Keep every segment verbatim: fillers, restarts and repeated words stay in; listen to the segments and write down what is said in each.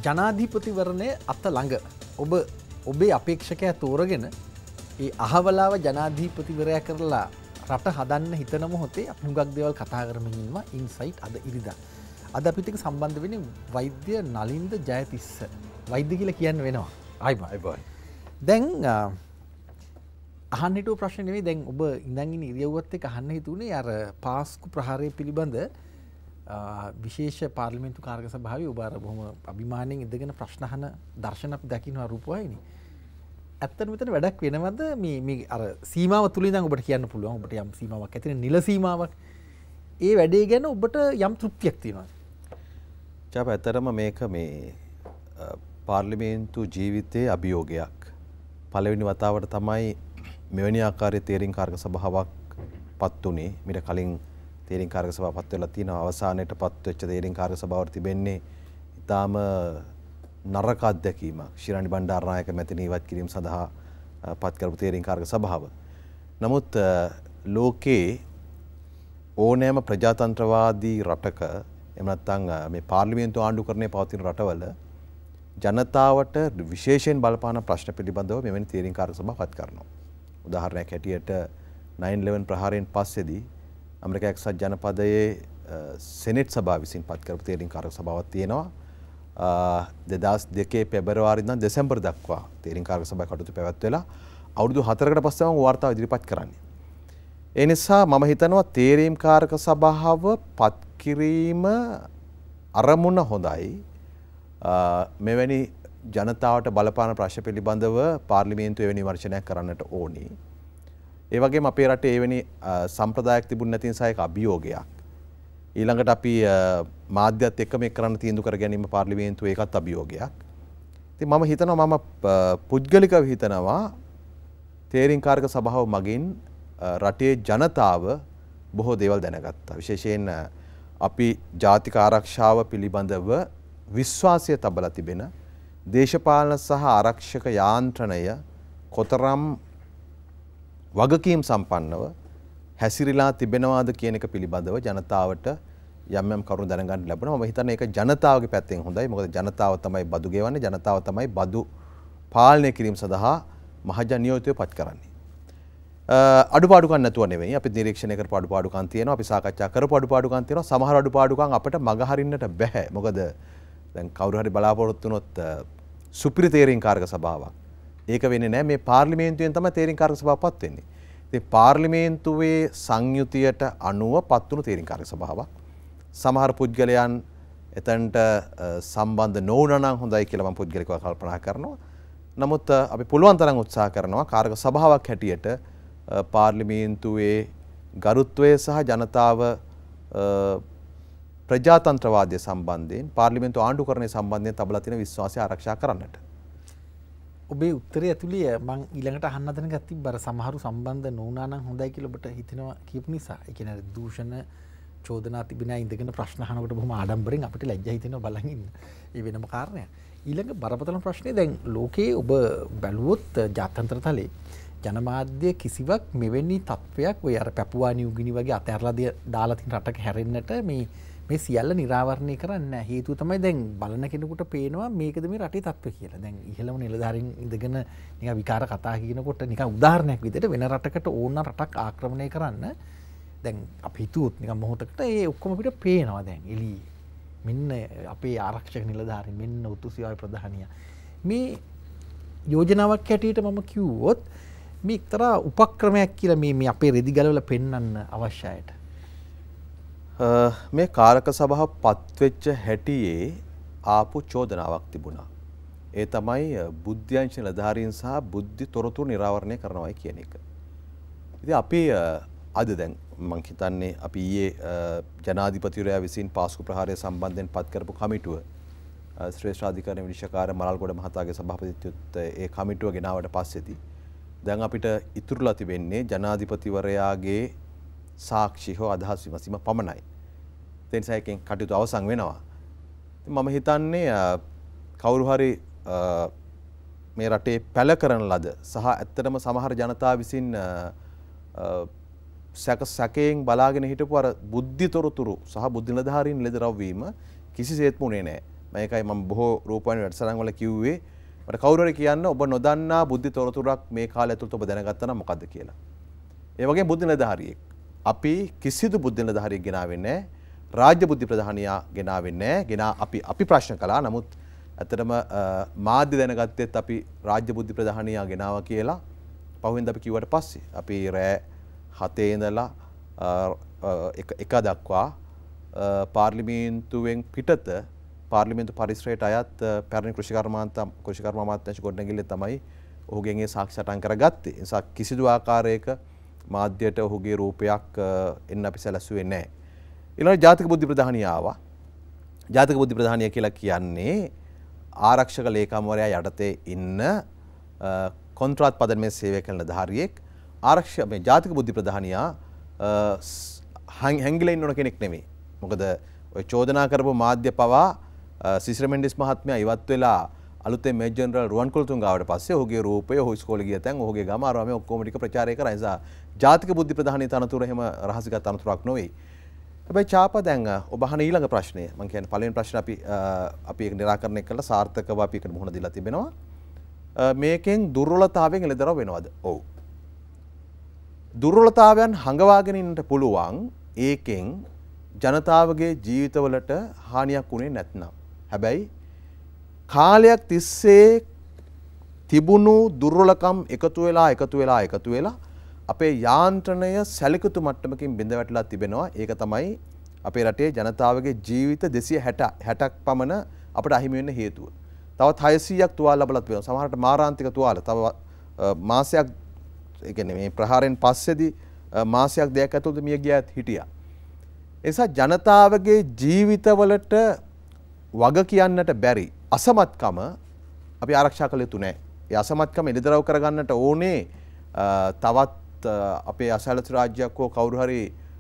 ජනාධිපතිවරණය අත ළඟ ඔබ ඔබේ අපේක්ෂකයා තෝරගෙන ඒ අහවලාව ජනාධිපතිවරයා කරලා රට හදන්න හිතන මොහොතේ අපි හුඟක් දේවල් කතා කරමින් ඉන්නවා ඉන්සයිට් අද ඉරිදා. අද අපිට එක්ක සම්බන්ධ වෙන්නේ වෛද්‍ය නලින්ද ජයතිස්ස. වෛද්‍ය කියලා කියන්න වෙනවා. ආයිබා. ආයිබා. දැන් අහන්න හිතුව ප්‍රශ්න නෙවෙයි දැන් ඔබ ඉඳන් ඉන්න ඉරියව්වත් එක්ක අහන්න හිතුනේ අර පාස්කු ප්‍රහාරය පිළිබඳ විශේෂ පාර්ලිමේන්තු කාර්ය සභාවේ ඔබ අර බොහොම අභිමාණයෙන් ඉඳගෙන ප්‍රශ්න අහන දර්ශන අපි දකින්නවා රූපවාහිනී. ඇත්තටම මෙතන වැඩක් වෙනවද මේ මේ අර සීමාව තුල ඉඳන් ඔබට කියන්න පුළුවන් ඔබට යම් සීමාවක් ඇතිනේ නිල සීමාවක්. ඒ වැඩේ ගැන ඔබට යම් තෘප්තියක් තියෙනවා. චාප ඇත්තටම මේක මේ පාර්ලිමේන්තු ජීවිතයේ අභියෝගයක්. පළවෙනි වතාවට තමයි මෙවැනි ආකාරයේ තීරීම් කාර්ය සභාවක් පත් උනේ. මීට කලින් තීරීම් කාර්ය සභාව පත් වෙලා තියෙනවා. අවසානයේට පත් වෙච්ච තීරීම් කාර්ය සභාවට තිබෙන්නේ ඊටාම නරක අත්දැකීමක්. ශිරාණි බණ්ඩාරනායක මැතිණිය ඉවත් කිරීම සඳහා පත් කරපු තීරීම් කාර්ය සභාව. නමුත් ලෝකේ ඕනෑම ප්‍රජාතන්ත්‍රවාදී රටක එහෙම නැත්නම් මේ පාර්ලිමේන්තු ආණ්ඩුකරණය පවතින රටවල ජනතාවට විශේෂයෙන් බලපාන ප්‍රශ්න පිළිබඳව මෙවැනි තීරීම් කාර්ය සභාව පත් කරනවා. උදාහරණයක් හැටියට නයින් ඉලෙවන් ප්‍රහාරයෙන් පස්සේදී ඇමරිකා එක්සත් ජනපදයේ සෙනෙට් සභාව විසින් පත් කරපු තීරීම් කාර්ය සභාවක් තියෙනවා. දෙදහස් දෙකේ පෙබරවාරි ඉඳන් දෙසැම්බර් දක්වා තීරීම් කාර්ය සභාව කටයුතු පැවැත්වෙලා අවුරුදු හතරකට පස්සේ මම වාර්තාව ඉදිරිපත් කරන්නේ. ඒ නිසා මම හිතනවා තීරීම් කාර්ය සභාව පත් කිරීම අරමුණ හොඳයි. මෙවැනි ජනතාවට බලපාන ප්‍රශ්න පිළිබඳව පාර්ලිමේන්තුවේ එවැනි විමර්ශනයක් කරන්නට ඕනේ. ඒ වගේම අපේ රටේ එවැනි සම්ප්‍රදායක් තිබුණ නැති නිසා ඒක අභියෝගයක්. ඊළඟට අපි මාධ්‍යත් එක්ක මේක කරන්න තීන්දුව කර ගැනීම පාර්ලිමේන්තුවේ ඒකත් අභියෝගයක්. ඉතින් මම හිතනවා මම පුද්ගලිකව හිතනවා තීරීම් කාර්ය සභාව මගින් රටේ ජනතාව බොහෝ දේවල් දැනගත්තා. විශේෂයෙන් අපි ජාතික ආරක්ෂාව පිළිබඳව විශ්වාසය තබලා තිබෙන දේශපාලන සහ ආරක්ෂක යාන්ත්‍රණය කොතරම් වගකීම් සම්පන්නව හැසිරීලා තිබෙනවාද කියන එක පිළිබඳව ජනතාවට යම් යම් කරුණු දැනගන්න ලැබුණා. මම හිතන්නේ ඒක ජනතාවගේ පැත්තෙන් හොඳයි. මොකද ජනතාව තමයි බදු ගෙවන්නේ. ජනතාව තමයි බදු පාලනය කිරීම සඳහා මහජන නියෝජිතයෝ පත් කරන්නේ. අඩුපාඩුකම් නැතුව නෙවෙයි. අපි නිරීක්ෂණය කරපු අඩුපාඩුකම් තියෙනවා. අපි සාකච්ඡා කරපු අඩුපාඩුකම් තියෙනවා. සමහර අඩුපාඩුකම් අපිට මගහරින්නට බෑ. මොකද දැන් කවුරු හරි බලාපොරොත්තු වුණොත් සුපිරි තීරීම් කාර්ය සභාවක්. ඒක වෙන්නේ නැහැ. මේ පාර්ලිමේන්තුවෙන් තමයි තීරීම් කාර්ය සභාව පත් වෙන්නේ. ඉතින් පාර්ලිමේන්තුවේ සංයුතියට අනුව පත් වුණු තීරීම් කාර්ය සභාවක්. සමහර පුද්ගලයන් එතනට සම්බන්ධ නොවුණා නම් හොඳයි කියලා මම පුද්ගලිකව කල්පනා කරනවා. නමුත් අපි පුළුවන් තරම් උත්සාහ කරනවා කාර්ය සභාවක් හැටියට පාර්ලිමේන්තුවේ ගරුත්වය සහ ජනතාව ප්‍රජාතන්ත්‍රවාදය සම්බන්ධයෙන් පාර්ලිමේන්තු ආණ්ඩුකරණය සම්බන්ධයෙන් තබලා තියෙන විශ්වාසය ආරක්ෂා කරන්නට. ඔබේ උත්තරය ඇතුළේ මම ඊළඟට අහන්න හදන ගත්ත බර සමහරු සම්බන්ධ නොවුනා නම් හොඳයි කියලා ඔබට හිතෙනවා කියපු නිසා. ඒ කියන්නේ දූෂණ චෝදනා තිබෙන ඉඳගෙන ප්‍රශ්න අහනකොට බොහොම ආඩම්බරෙන් අපිට ලැජ්ජා හිතෙනවා බලන් ඉන්න. ඒ වෙනම කාරණයක්. ඊළඟ බරපතල ප්‍රශ්නේ දැන් ලෝකයේ ඔබ බැලුවොත් ජාත්‍යන්තර තලයේ ජනමාධ්‍ය කිසිවක් මෙවැනි තත්වයක් ඔය අර පැපුවා නිව්ගිනි වගේ අතහැරලා දාලා තියෙන රටක හැරෙන්නට මේ මේ සියල්ල නිරාවරණය කරන්න හේතුව තමයි දැන් බලන කෙනෙකුට පේනවා මේකද මේ රටේ තත්ත්වය කියලා. දැන් ඉහළම නිලධාරීන් ඉඳගෙන නිකන් විකාර කතා කියනකොට නිකන් උදාහරණයක් විදිහට වෙන රටකට ඕන රටක් ආක්‍රමණය කරන්න දැන් අපි හිතුවොත් නිකන් මොහොතකට ඒ ඔක්කොම අපිට පේනවා දැන් එළියේ. මෙන්න අපේ ආරක්ෂක නිලධාරීන් මෙන්න උතු සේවාවේ ප්‍රධානියා. මේ යෝජනාවක් හැටියට මම කිව්වොත් මේ එක්තරා උපක්‍රමයක් කියලා මේ මේ අපේ රෙදි ගලවලා පෙන්වන්න අවශ්‍යයට. මේ කාරක සභාව පත්වෙච්ච හැටියේ ආපු චෝදනාවක් තිබුණා. ඒ තමයි බුද්ධ්‍යංශ නිලධාරීන් සහ බුද්ධි තොරතුරු නිරාවරණය කරනවායි කියන එක. ඉතින් අපි අද දැන් මම හිතන්නේ අපි ඊයේ ජනාධිපතිවරයා විසින් පාස්කු ප්‍රහාරය සම්බන්ධයෙන් පත් කරපු කමිටුව ශ්‍රේෂ්ඨ අධිකරණ විනිශ්චයකාර මලල්ගොඩ මහතාගේ සභාපතිත්වයට ඒ කමිටුව ගෙනාවට පස්සේදී දැන් අපිට ඉතුරුලා තිබෙන්නේ ජනාධිපතිවරයාගේ සාක්ෂි හෝ අදහස් විමසීම පමණයි. ඒ නිසා එකෙන් කටයුතු අවසන් වෙනවා. මම හිතන්නේ කවුරු හරි මේ රටේ පැල කරන ලද සහ ඇත්තටම සමහර ජනතාව විසින් සැක සැකයෙන් බලාගෙන හිටපු අර බුද්ධි තොරතුරු සහ බුද්ධි නිලධාරීන් ලෙදරව් වීම කිසිසේත්ම උනේ නැහැ. මේකයි මම බොහෝ රූපවාහිනී වැඩසටහන් වල කිව්වේ මට කවුරු හරි කියන්න ඔබ නොදන්නා බුද්ධි තොරතුරක් මේ කාලය ඇතුළත ඔබ දැනගත්තා නම් මොකද්ද කියලා. ඒ වගේ බුද්ධි නිලධාරියෙක්. අපි කිසිදු බුද්ධි නිලධාරියෙක් ගෙනාවේ නැහැ. රාජ්‍ය බුද්ධි ප්‍රධානියා ගෙනාවේ නැහැ. ගෙනා අපි අපි ප්‍රශ්න කළා. නමුත් ඇත්තටම මාධ්‍ය දැනගත්තෙත් අපි රාජ්‍ය බුද්ධි ප්‍රධානියා ගෙනාවා කියලා පහුවෙන්ද අපි කිව්වට පස්සේ අපි රෑ හතේ ඉඳලා එක දක්වා පාර්ලිමේන්තුවෙන් පිටත පාර්ලිමේන්තු පරිසරයට අයත් පැරණි කෘෂිකර්මාන්ත කෘෂිකර්ම අමාත්‍යාංශ ගොඩනැගිල්ලේ තමයි ඔහුගෙන් ඒ සාක්ෂි සටහන් කරගත්තේ. ඒ නිසා කිසිදු ආකාරයක මාධ්‍යයට ඔහුගේ රූපයක් එන්න අපි සැලසුවේ නැහැ. ඊළඟ ජාතික බුද්ධි ප්‍රධානියා ආවා. ජාතික බුද්ධි ප්‍රධානියා කියලා කියන්නේ ආරක්ෂක ලේකම්වරයා යටතේ ඉන්න කොන්ත්‍රාත් පදනමේ සේවය කරන නිලධාරියෙක්. ආරක්ෂක මේ ජාතික බුද්ධි ප්‍රධානියා හැංගිලා ඉන්න ඕන කෙනෙක් නෙමෙයි. මොකද ඔය චෝදනා කරපු මාධ්‍ය පවා සිසිර මෙන්ඩිස් මහත්මයා ඉවත් වෙලා අලුතෙන් මේජර් ජෙනරල් රුවන් කුලතුංග ආවට පස්සේ ඔහුගේ රූපය ඔහු ඉස්කෝලේ ගිය තැන් ඔහුගේ ගම අරවා මේ ඔක්කොම ටික ප්‍රචාරය කරා. ඒ නිසා ජාතික බුද්ධි ප්‍රධානී තනතුර එහෙම රහසිගත තනතුරක් නෙවෙයි. හැබැයි චාප දැන් ඔබ අහන ඊළඟ ප්‍රශ්නය මම කියන්නේ පළවෙනි ප්‍රශ්නේ අපි අපි ඒක निराකරණය කළා සාර්ථකව අපි ඒකට මුහුණ දීලා තිබෙනවා. මේකෙන් දුර්වලතාවයෙන් එළදරව් වෙනවද? ඔව්. දුර්වලතාවයන් හඟවාගෙන ඉන්නට පුළුවන් ඒකෙන් ජනතාවගේ ජීවිතවලට හානියක් වුණේ නැත්නම්. හැබැයි කාලයක් තිස්සේ තිබුණු දුර්වලකම් එකතු වෙලා එකතු වෙලා එකතු වෙලා අපේ යාන්ත්‍රණය සැලකුතු මට්ටමකින් බිඳ වැටලා තිබෙනවා. ඒක තමයි අපේ රටේ ජනතාවගේ ජීවිත දෙසිය හැටක් පමණ අපට අහිමි වෙන්න හේතුව. තවත් හයසීයක් තුවාල ලැබලා තියෙනවා. සමහරට මාරාන්තික තුවාල. තව මාසයක් ඒ කියන්නේ මේ ප්‍රහාරයෙන් පස්සේදී මාසයක් දෙකක් ඇතුළත මිය ගියාත් හිටියා. ඒ නිසා ජනතාවගේ ජීවිතවලට වග කියන්නට බැරි අසමත්කම අපි ආරක්ෂා කළ යුතු නැහැ. ඒ අසමත්කම එළිදරව් කරගන්නට ඕනේ තවත් අපේ අසලතු රාජ්‍යයක් හෝ කවුරු හරි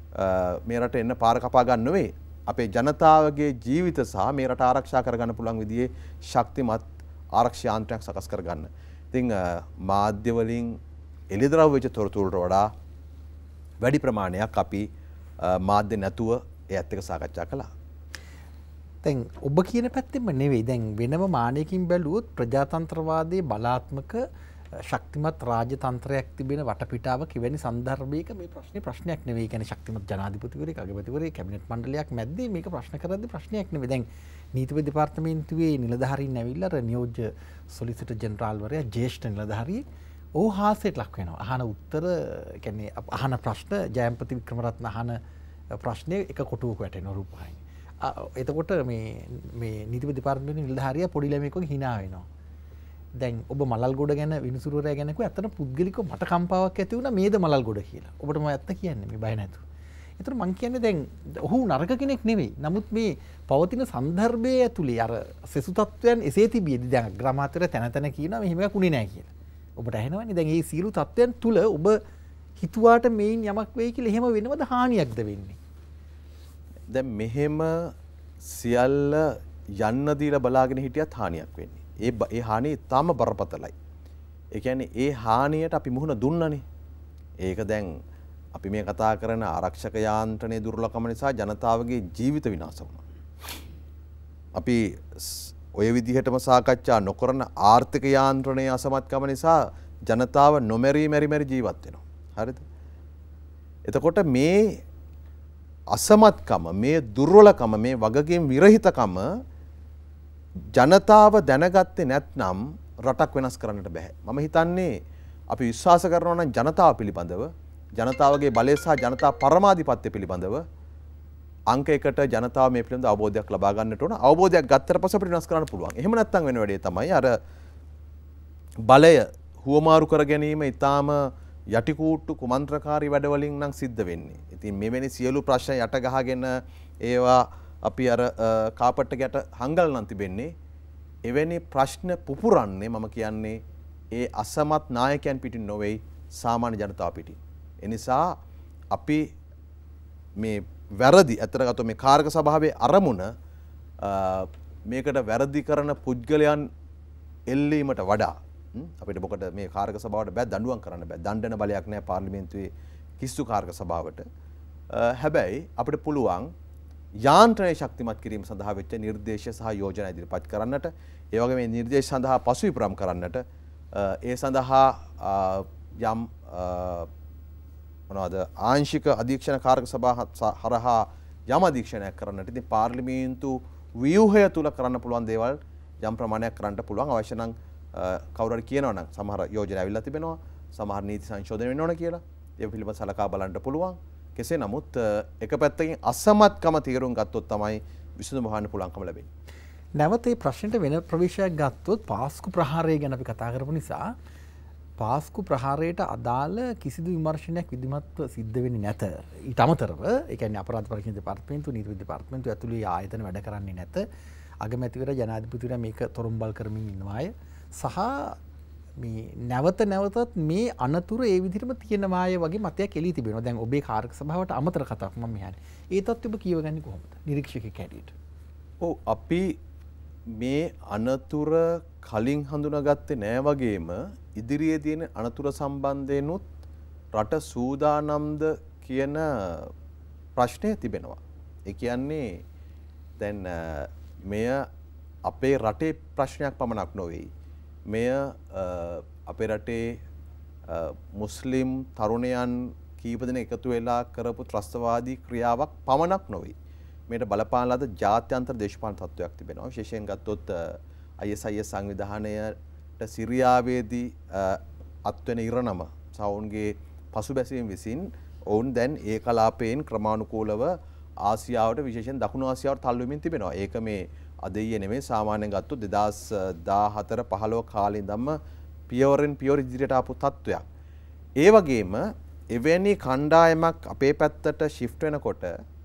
මේ රට එන්න පාර කපා ගන්න නෙවෙයි. අපේ ජනතාවගේ ජීවිත සහ මේ රට ආරක්ෂා කරගන්න පුළුවන් විදිහේ ශක්තිමත් ආරක්ෂා යන්ත්‍රයක් සකස් කරගන්න. ඉතින් මාධ්‍ය වලින් එළිදරව් වෙච්ච තොරතුරුට වඩා වැඩි ප්‍රමාණයක් අපි මාධ්‍ය නැතුව ඒත් එක්ක සාකච්ඡා කළා. දැන් ඔබ කියන පැත්තෙම නෙවෙයි. දැන් වෙනම මානයකින් බැලුවොත් ප්‍රජාතන්ත්‍රවාදයේ බලාත්මක ශක්තිමත් රාජතන්ත්‍රයක් තිබෙන වටපිටාවක එවැනි සන්දර්භයක මේ ප්‍රශ්නේ ප්‍රශ්නයක් නෙවෙයි. කියන්නේ ශක්තිමත් ජනාධිපතිවරයෙක් අගමැතිවරයෙක් කැබිනට් මණ්ඩලයක් මැද්දේ මේක ප්‍රශ්න කරද්දී ප්‍රශ්නයක් නෙවෙයි. දැන් නීතිපති දෙපාර්තමේන්තුවේ නිලධාරීන් ඇවිල්ලා අර නියෝජ්‍ය සොලිසිටර් ජෙනරාල්වරයා ජ්‍යෙෂ්ඨ නිලධාරී ඕ හාස්‍යයට ලක් වෙනවා. අහන උත්තර කියන්නේ අහන ප්‍රශ්න ජයම්පති වික්‍රමරත්න අහන ප්‍රශ්නේ එක කොටුවක වැටෙනවා රූපවාහිනිය. එතකොට මේ මේ නීතිපති දෙපාර්තමේන්තුවේ නිලධාරියා පොඩි ළමයෙකුගෙන් hina වෙනවා. දැන් ඔබ මලල්ගොඩ ගැන විනිසුරුවරයා ගැන කිව්වා ඇත්තට පුද්ගලිකව මට කම්පාවක් ඇති වුණා මේද මලල්ගොඩ කියලා. ඔබට මම ඇත්ත කියන්නේ මේ බය නැතුව. ඒතර මං කියන්නේ දැන් ඔහු නරක කෙනෙක් නෙවෙයි. නමුත් මේ පවතින සන්දර්භයේ ඇතුලේ අර සෙසු තත්වයන් එසේ තිබියදී දැන් ග්‍රාමාත්‍යර තැන තැන කියනවා මෙහෙම එකක් උනේ නැහැ කියලා. ඔබට ඇහෙනවනේ දැන් මේ සියලු තත්වයන් තුල ඔබ හිතුවාට මේන් යමක් වෙයි කියලා එහෙම වෙනවද හානියක්ද වෙන්නේ? දැන් මෙහෙම සියල්ල යන්න දීලා බලාගෙන හිටියත් හානියක් වෙන්නේ. ඒ ඒ හානිය තාම බරපතලයි. ඒ කියන්නේ ඒ හානියට අපි මුහුණ දුන්නනේ. ඒක දැන් අපි මේ කතා කරන ආරක්ෂක යාන්ත්‍රණයේ දුර්ලභකම නිසා ජනතාවගේ ජීවිත විනාශ වුණා. අපි ඔය විදිහටම සාකච්ඡා නොකරන ආර්ථික යාන්ත්‍රණයේ අසමත්කම නිසා ජනතාව නොමැරී මෙරි මෙරි ජීවත් වෙනවා. හරිද? එතකොට මේ අසමත්කම, මේ දුර්වලකම, මේ වගකීම් විරහිතකම ජනතාව දැනගත්තේ නැත්නම් රටක් වෙනස් කරන්නට බෑ. මම හිතන්නේ අපි විශ්වාස කරනවා නම් ජනතාව පිළිබඳව, ජනතාවගේ බලය සහ ජනතා පරමාධිපත්‍ය පිළිබඳව අංක එකට ජනතාව මේ පිළිබඳව අවබෝධයක් ලබා ගන්නට ඕන. අවබෝධයක් ගත්තට පස්සේ අපිට වෙනස් කරන්න පුළුවන්. එහෙම නැත්නම් වෙන වැඩේ තමයි අර බලය හුවමාරු කර ගැනීම ඊටාම යටිකූට්ටු කුමන්ත්‍රකාරී වැඩවලින් නම් සිද්ධ වෙන්නේ. ඉතින් මෙවැනි සියලු ප්‍රශ්න යට ගහගෙන ඒවා අපි අර කාපට් එකට හංගල්නම් තිබෙන්නේ. එවැනි ප්‍රශ්න පුපුරන්නේ මම කියන්නේ ඒ අසමත් නායකයන් පිටින් නොවේයි සාමාන්‍ය ජනතාව පිටින්. ඒ නිසා අපි මේ වැරදි අතර ගත්තොත් මේ කාර්ක සභාවේ අරමුණ මේකට වැරදි කරන පුද්ගලයන් එල්ලීමට වඩා අපිට මොකද මේ කාර්ක සභාවට බෑ දඬුවම් කරන්න බෑ. දණ්ඩන බලයක් නැහැ පාර්ලිමේන්තුවේ කිසිදු කාර්ක සභාවට. හැබැයි අපිට පුළුවන් යාන්ත්‍රණය ශක්තිමත් කිරීම සඳහා වෙච්ච නිර්දේශ සහ යෝජනා ඉදිරිපත් කරන්නට ඒ වගේ මේ නිර්දේශ සඳහා පසුවිපරම් කරන්නට ඒ සඳහා යම් මොනවද ආංශික අධීක්ෂණ කාරක සභාව හරහා යම් අධීක්ෂණයක් කරන්නට ඉතින් පාර්ලිමේන්තු ව්‍යුහය තුල කරන්න පුළුවන් දේවල් යම් ප්‍රමාණයක් කරන්න පුළුවන් අවශ්‍ය නම් කවුරු හරි කියනවා නම් සමහර යෝජනා ඇවිල්ලා තිබෙනවා සමහර නීති සංශෝධන වෙන්න ඕන කියලා ඒ පිළිබඳව සලකා බලන්න පුළුවන් කෙසේ නමුත් එක පැත්තකින් අසමත්කම තීරුම් ගත්තොත් තමයි විසඳුම හොයන්න පුළුවන්කම ලැබෙන්නේ. නැවත මේ ප්‍රශ්නෙට වෙන ප්‍රවිෂයක් ගත්තොත් පාස්කු ප්‍රහාරය ගැන අපි කතා කරපු නිසා පාස්කු ප්‍රහාරයට අදාළ කිසිදු විමර්ශනයක් විධිමත්ව සිද්ධ වෙන්නේ නැත. ඊට අමතරව ඒ කියන්නේ අපරාධ පරීක්ෂණ දෙපාර්තමේන්තුව නීති දෙපාර්තමේන්තුව ඇතුළේ ආයතන වැඩ කරන්නේ නැත. අගමැතිවරයා ජනාධිපතිවරයා මේක තොරම්බල් කරමින් ඉන්නවාය. සහ මේ නැවත නැවතත් මේ අනතුර ඒ විදිහටම තියෙනවාය වගේ මතයක් එළී තිබෙනවා. දැන් ඔබේ කාර්ක සභාවට අමතර කතාවක් මම මෙහානේ. ඒ තත්ත්වෙ ඔබ කියවගන්නේ කොහොමද? නිරීක්ෂකෙක් හැටියට. ඔව් අපි මේ අනතුර කලින් හඳුනාගත්තේ නෑ වගේම ඉදිරියේ තියෙන අනතුර සම්බන්ධයෙන්ුත් රට සූදානම්ද කියන ප්‍රශ්නය තිබෙනවා. ඒ කියන්නේ දැන් මෙය අපේ රටේ ප්‍රශ්නයක් පමණක් නොවේ. මෙය අපේ රටේ මුස්ලිම් තරුණයන් කීප දෙනෙක් එකතු වෙලා කරපු ත්‍රස්තවාදී ක්‍රියාවක් පමණක් නොවේ. මේට බලපාන ලද ජාත්‍යන්තර දේශපාලන තත්ත්වයක් තිබෙනවා. විශේෂයෙන් ගත්තොත් I S I S සංවිධානයට සිරියාවේදී අත්වෙන ඉරණම සවුන්ගේ පසුබැසීම් විසින් ඔවුන් දැන් ඒ කලාපයෙන් ක්‍රමානුකූලව ආසියාවට විශේෂයෙන් දකුණු ආසියාවට තල්ලු වෙමින් තිබෙනවා. ඒක මේ අද ඊයේ නෙමෙයි සාමාන්‍යයෙන් ගත්තොත් දෙදාස් දාහතර පහළොව කාලේ ඉඳන්ම පියවරෙන් පියවර ඉදිරියට ආපු තත්ත්වයක්. ඒ වගේම එවැනි කණ්ඩායමක් අපේ පැත්තට shift වෙනකොට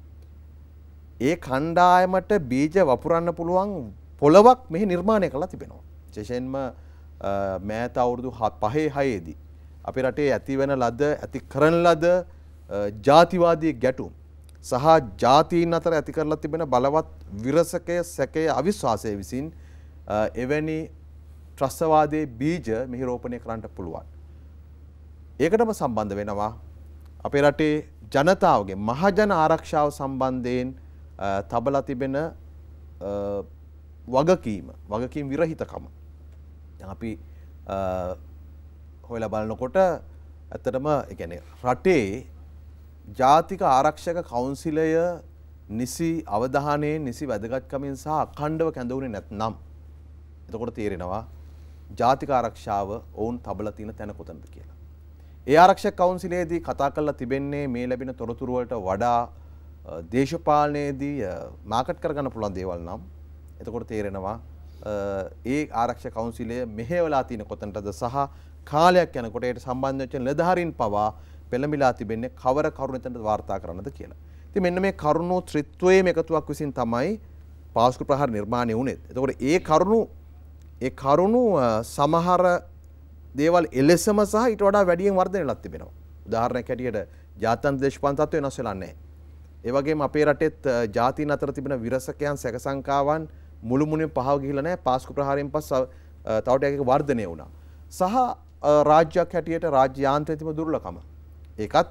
ඒ කණ්ඩායමට බීජ වපුරන්න පුළුවන් පොළවක් මෙහි නිර්මාණය කරලා තිබෙනවා. විශේෂයෙන්ම මෑත අවුරුදු පහේ හයේදී අපේ රටේ ඇති වෙන ලද ඇති කරන ලද ජාතිවාදී ගැටුම් සහ ජාතීන් අතර ඇති කරලා තිබෙන බලවත් විරසකය සැකය අවිශ්වාසය විසින් එවැනි ත්‍රස්තවාදයේ බීජ මෙහි රෝපණය කරන්න පුළුවන්. ඒකටම සම්බන්ධ වෙනවා අපේ රටේ ජනතාවගේ මහජන ආරක්ෂාව සම්බන්ධයෙන් තබලා තිබෙන වගකීම වගකීම් විරහිතකම. දැන් අපි හොයලා බලනකොට ඇත්තටම ඒ කියන්නේ රටේ ජාතික ආරක්ෂක කවුන්සිලය නිසි අවධානයෙන් නිසි වැදගත්කමින් සහ අඛණ්ඩව කැඳවුනේ නැත්නම් එතකොට තේරෙනවා ජාතික ආරක්ෂාව ඔවුන් තබලා තියෙන තැන කොතනද කියලා. ඒ ආරක්ෂක කවුන්සිලයේදී කතා කරලා තිබෙන්නේ මේ ලැබෙන තොරතුරු වලට වඩා දේශපාලනයේදී මාකට් කරගන්න පුළුවන් දේවල් නම් එතකොට තේරෙනවා ඒ ආරක්ෂක කවුන්සිලය මෙහෙवला තියෙන කොතනටද සහ කාලයක් යනකොට ඒට සම්බන්ධ වෙච්ච නිලධාරීන් පවා පෙළඹිලා තිබෙන්නේ කවර කරුණෙන්ද වාර්තා කරන්නද කියලා. ඉතින් මෙන්න මේ කරුණු ත්‍රිත්වයේ එකතුවක් විසින් තමයි පාස්කු ප්‍රහාර නිර්මාණය වුණේ. එතකොට ඒ කරුණු ඒ කරුණු සමහර දේවල් එලෙසම සහ ඊට වඩා වැඩියෙන් වර්ධනය වෙලා තිබෙනවා. උදාහරණයක් හැටියට ජාත්‍යන්තර දේශපාලන තත්ත්වය වෙනස් වෙලා නැහැ. ඒ වගේම අපේ රටෙත් ජාතීන් අතර තිබෙන විරසකයන් සැකසංකාවන් මුළු මුණින් පහව ගිහිලා නැහැ. පාස්කු ප්‍රහාරයෙන් පස්සේ තව ටිකක් වර්ධනය වුණා. සහ රාජ්‍යයක් හැටියට රාජ්‍ය යාන්ත්‍රයේ තිබෙන දුර්ලභකම ඒකත්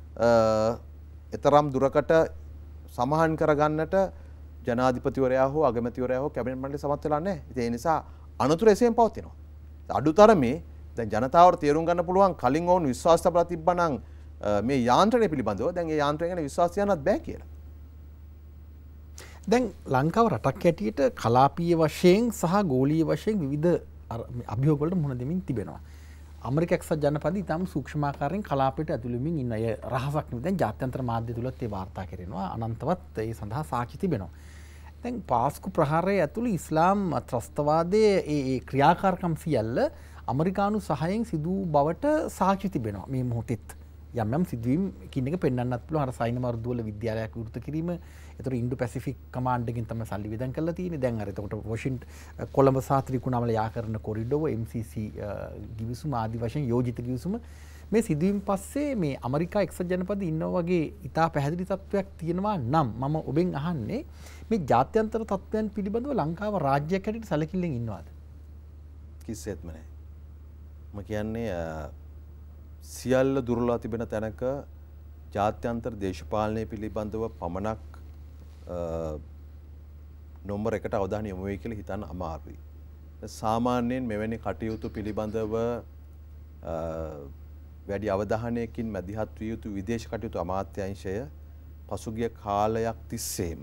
එතරම් දුරකට සමාහන් කරගන්නට ජනාධිපතිවරයා හෝ අගමැතිවරයා හෝ කැබිනට් මණ්ඩලය සමත් වෙලා නැහැ. ඒ නිසා අනුතුර එසේම පවතිනවා. අඩුතරමේ දැන් ජනතාවට තේරුම් ගන්න පුළුවන් කලින් වුන් විශ්වාස තබලා තිබ්බනම් මේ යාන්ත්‍රණය පිළිබඳව දැන් ඒ යාන්ත්‍රණය ගැන විශ්වාස තියන්නත් බෑ කියලා. දැන් ලංකාව රටක් හැටියට කලාපීය වශයෙන් සහ ගෝලීය වශයෙන් විවිධ අභියෝග වලට මුහුණ දෙමින් තිබෙනවා. ඇමරික එක්සත් ජනපදයේ ඉතාම සූක්ෂමාකාරයෙන් කලාපයට ඇතුළු වෙමින් ඉන්න අය රහසක් නෙවෙයි. දැන් ජාත්‍යන්තර මාධ්‍ය තුලත් ඒ වාර්තා කරනවා. අනන්තවත් ඒ සඳහා සාක්ෂි තිබෙනවා. දැන් පාස්කු ප්‍රහාරය ඇතුළු ඉස්ලාම් ත්‍රස්තවාදයේ ඒ ඒ ක්‍රියාකාරකම් සියල්ල ඇමරිකානු සහයෙන් සිදු බවට සාක්ෂි තිබෙනවා. මේ මොහොතෙත් යම් යම් සිදුවීම් කින් එක පෙන්වන්නත් පුළුවන්. අර සයින මර්දුවල විද්‍යාලයක් විවෘත කිරීම. ඒතර ඉන්ඩෝ පැසිෆික් කමාන්ඩ් එකෙන් තමයි සල්ලි වියදම් කරලා තියෙන්නේ. දැන් අර එතකොට වොෂින්ටන් කොළඹ සහ ත්‍රිකුණාමල යාකරන කොරිඩෝව එම් සී සී ගිවිසුම ආදි වශයෙන් යෝජිත ගිවිසුම මේ සිදුවීම් පස්සේ මේ ඇමරිකා එක්සත් ජනපදයේ ඉන්නවා වගේ ඉතා පැහැදිලි තත්ත්වයක් තියෙනවා නම් මම ඔබෙන් අහන්නේ මේ ජාත්‍යන්තර තත්ත්වයන් පිළිබඳව ලංකාව රාජ්‍යයක් හැටියට සැලකිල්ලෙන් ඉන්නවද? කිසිසේත්ම නැහැ. මම කියන්නේ සියල්ල දුර්වල තිබෙන තැනක ජාත්‍යන්තර දේශපාලනය පිළිබඳව පමණක් නොම්බර එකට අවධානය යොමු වෙයි කියලා හිතන්න අමාරුයි. සාමාන්‍යයෙන් මෙවැනි කටයුතු පිළිබඳව වැඩි අවධානයකින් මැදිහත් විය යුතු විදේශ කටයුතු අමාත්‍යාංශය පසුගිය කාලයක් තිස්සේම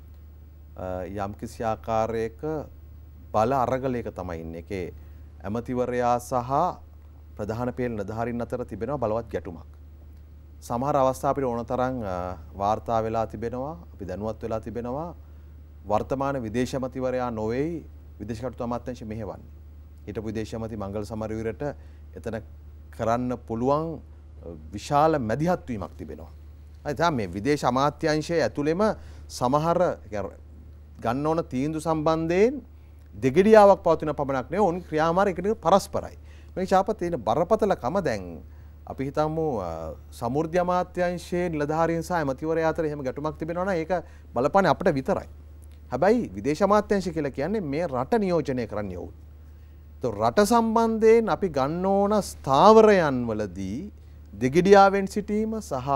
යම්කිසි ආකාරයක බල අරගලයක තමයි ඉන්නේ. ඒකේ ඇමතිවරයා සහ ප්‍රධාන පේල් නිලධාරීන් අතර තිබෙනවා බලවත් ගැටුමක්. සමහර අවස්ථා අපිට ඕන තරම් වාර්තා වෙලා තිබෙනවා, අපි දැනුවත් වෙලා තිබෙනවා වර්තමාන විදේශ ඇමතිවරයා නොවේයි විදේශ කටයුතු අමාත්‍යාංශය මෙහෙවන්නේ. හිටපු විදේශ ඇමති මංගල සමරවීරට එතන කරන්න පුළුවන් විශාල මැදිහත් වීමක් තිබෙනවා. අයිතා මේ විදේශ අමාත්‍යාංශය ඇතුළෙම සමහර ගන්න ඕන තීන්දුව සම්බන්ධයෙන් දෙගිඩියාවක් පවතින පමණක් නෙවෙයි ඔවුන් ක්‍රියාමාර්ග එකට පරස්පරයි. මේ ඡාප තියෙන බරපතලකම දැන් අපි හිතමු සමෘද්ධි අමාත්‍යාංශයේ නිලධාරීන් සහ ඇමතිවරයා අතර එහෙම ගැටුමක් තිබෙනවා නම් ඒක බලපාන්නේ අපිට විතරයි. හැබැයි විදේශ අමාත්‍යාංශය කියලා කියන්නේ මේ රට නියෝජනය කරන්නේ ඔවුන්. તો රට සම්බන්ධයෙන් අපි ගන්න ඕන ස්ථාවරයන් වලදී දෙගිඩියාවෙන් සිටීම සහ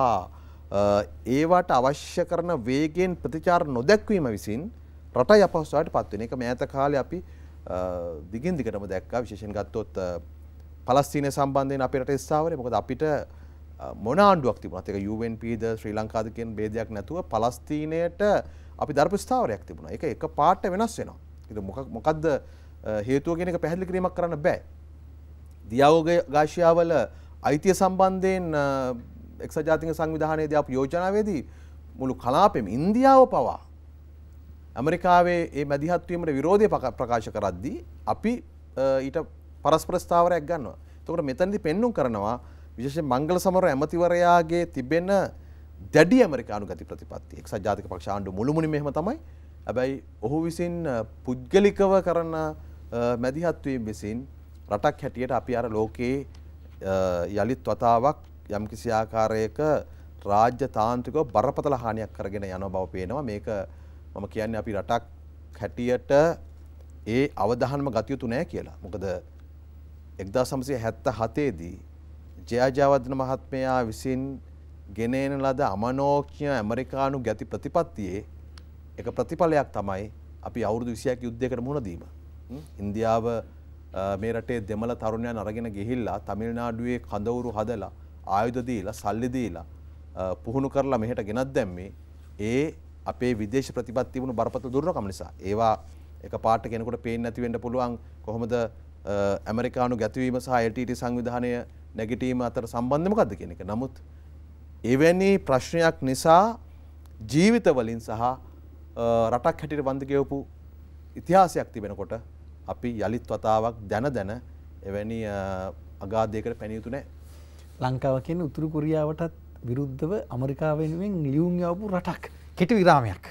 ඒවට අවශ්‍ය කරන වේගයෙන් ප්‍රතිචාර නොදැක්වීම විසින් රට යපහසුතාවට පත් වෙන එක මෑත කාලේ අපි දිගින් දිගටම දැක්කා. විශේෂයෙන් ගත්තොත් පලස්තීනය සම්බන්ධයෙන් අපේ රටේ ස්ථාවරය මොකද අපිට මොන ආණ්ඩුවක් තිබුණත් ඒක යූ එන් පී ද ශ්‍රී ලංකාද කියන ભેදයක් නැතුව පලස්තීනයට අපි දරපු ස්ථාවරයක් තිබුණා. ඒක එක පාට වෙනස් වෙනවා. ඒක මොකක් මොකද්ද හේතුව කියන එක පැහැදිලි කිරීමක් කරන්න බෑ. දියාවෝග ගාශියාවල අයිතිය සම්බන්ධයෙන් එක්සත් ජාතික සංවිධානයේදී ආපු යෝජනාවේදී මුළු කලාපෙම ඉන්දියාව පවා ඇමරිකාවේ මේ මැදිහත් වීමට විරෝධය ප්‍රකාශ කරද්දී අපි ඊට පරස්පර ස්ථාවරයක් ගන්නවා. එතකොට මෙතනදී පෙන්눔 කරනවා විශේෂයෙන් මංගල සමර ඇමතිවරයාගේ තිබෙන දැඩි ඇමරිකානු ගති ප්‍රතිපත්තිය. එක්සත් ජාතික පක්ෂ ආණ්ඩුව මුළුමනින්ම එහෙම තමයි. හැබැයි ඔහු විසින් පුද්ගලිකව කරන මැදිහත් වීම විසින් රටක් හැටියට අපි අර ලෝකයේ යලිත් වතාවක් යම්කිසි ආකාරයක රාජ්‍ය තාන්ත්‍රිකව බරපතල හානියක් කරගෙන යන බව පේනවා. මේක මම කියන්නේ අපි රටක් හැටියට ඒ අවධානම ගත යුතු නෑ කියලා. මොකද එක්දාස් නවසිය හැත්තෑ හතේ දී ජයජයවර්ධන මහත්මයා විසින් ගෙනෙන ලද අමනෝක්ෂ්‍ය ඇමරිකානු ගති ප්‍රතිපත්තියේ එක ප්‍රතිඵලයක් තමයි අපි අවුරුදු විසියක් යුද්ධයකට මුහුණ දීම. ඉන්දියාව මේ රටේ දෙමළ තරුණයන් අරගෙන ගිහිල්ලා තමිල්නාඩුවේ කඳවුරු හදලා ආයුධ දීලා සල්ලි දීලා පුහුණු කරලා මෙහෙට ගෙනත් දැම්මේ ඒ අපේ විදේශ ප්‍රතිපත්ති තිබුණු බරපතල දුර්ලභකම නිසා. ඒවා එක පාට කෙනෙකුට පේන්නේ නැති වෙන්න පුළුවන් කොහොමද ඇමරිකානු ගැතිවීම සහ එල් ටී ටී සංවිධානය නැගිටීම අතර සම්බන්ධය මොකක්ද කියන එක. නමුත් එවැනි ප්‍රශ්නයක් නිසා ජීවිත වලින් සහ රටක් හැටියට වන්ද ගෙවපු ඉතිහාසයක් තිබෙනකොට අපි යලිත් වතාවක් දැන දැන එවැනි අගාධයකට පැනිය යුතු නැහැ. ලංකාව කියන්නේ උතුරු කොරියාවටත් විරුද්ධව ඇමරිකාව වෙනුවෙන් ලියුම් යවපු රටක්. කෙටි විරාමයක්.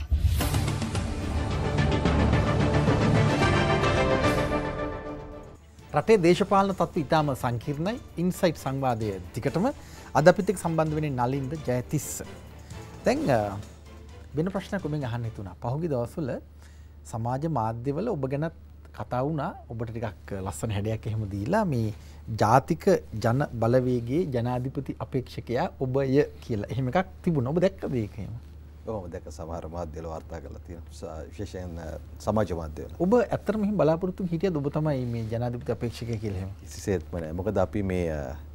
රටේ දේශපාලන තත්ත්වය ඉතාම සංකීර්ණයි. ඉන්සයිට් සංවාදයේ දිගටම අද අපිත් එක්ක සම්බන්ධ වෙන්නේ නලින්ද ජයතිස්ස. දැන් වෙන ප්‍රශ්නයක් ඔබෙන් අහන්න හිතුණා. පහුගිය දවස්වල සමාජ මාධ්‍යවල ඔබ ගැන කතා වුණා. ඔබට ටිකක් ලස්සන හැඩයක් එහෙම දීලා මේ ජාතික ජන බලවේගයේ ජනාධිපති අපේක්ෂකයා ඔබය කියලා. එහෙම එකක් තිබුණා. ඔබ දැක්කද ඒක එහෙම? ඔව් මම දැක්ක. සමහර මාධ්‍යවල වාර්තා කරලා තියෙනවා. විශේෂයෙන් සමාජ මාධ්‍යවල. ඔබ ඇත්තටම මෙහෙම බලාපොරොත්තු හිටියද ඔබ තමයි මේ ජනාධිපති අපේක්ෂකයා කියලා එහෙම? කිසිසේත්ම නෑ. මොකද අපි මේ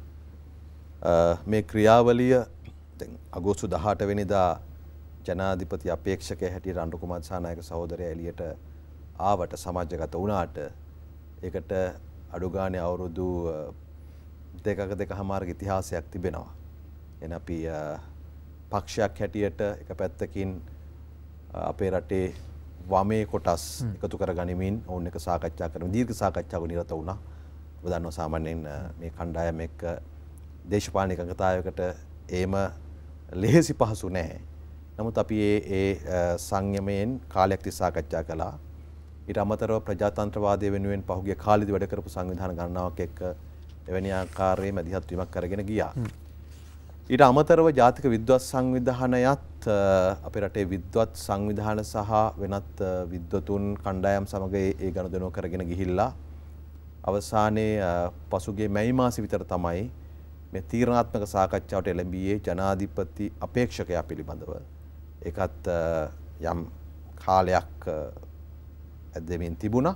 මේ ක්‍රියාවලිය දැන් අගෝස්තු දහඅට වෙනිදා ජනාධිපති අපේක්ෂකයා හැටියට රණ්ඩු කුමාර සානායක සහෝදරයා එළියට ආවට සමාජගත වුණාට ඒකට අඩු ගානේ අවුරුදු දෙකක දෙකමාරක ඉතිහාසයක් තිබෙනවා. එන අපි පක්ෂයක් හැටියට එක පැත්තකින් අපේ රටේ වමේ කොටස් එකතු කර ගනිමින් ඔවුන් එක සාකච්ඡා කරන දීර්ඝ සාකච්ඡාවක නිරත වුණා. ඔබ දන්නවා සාමාන්‍යයෙන් මේ කණ්ඩායම එක්ක දේශපාලන එකඟතාවයකට ඒම ලෙහෙසි පහසු නැහැ. නමුත් අපි ඒ සංයමයෙන් කාලයක් තිස්සේ සාකච්ඡා කළා. ඊට අමතරව ප්‍රජාතන්ත්‍රවාදය වෙනුවෙන් පහුගිය කාලෙදි වැඩ කරපු සංවිධාන ගණනාවක් එක්ක එවැනි ආකාරයේ මැදිහත් වීමක් කරගෙන ගියා. ඊට අමතරව ජාතික විද්වත් සංවිධානයත් අපේ රටේ විද්වත් සංවිධාන සහ වෙනත් විද්වතුන් කණ්ඩායම් සමග ඒ ගනුදෙනුව කරගෙන ගිහිල්ලා අවසානයේ පසුගිය මැයි මාසෙ විතර තමයි මේ තීරණාත්මක සාකච්ඡාවට එළඹියේ ජනාධිපති අපේක්ෂකයා පිළිබඳව. ඒකත් යම් කාලයක් ඇදෙමින් තිබුණා.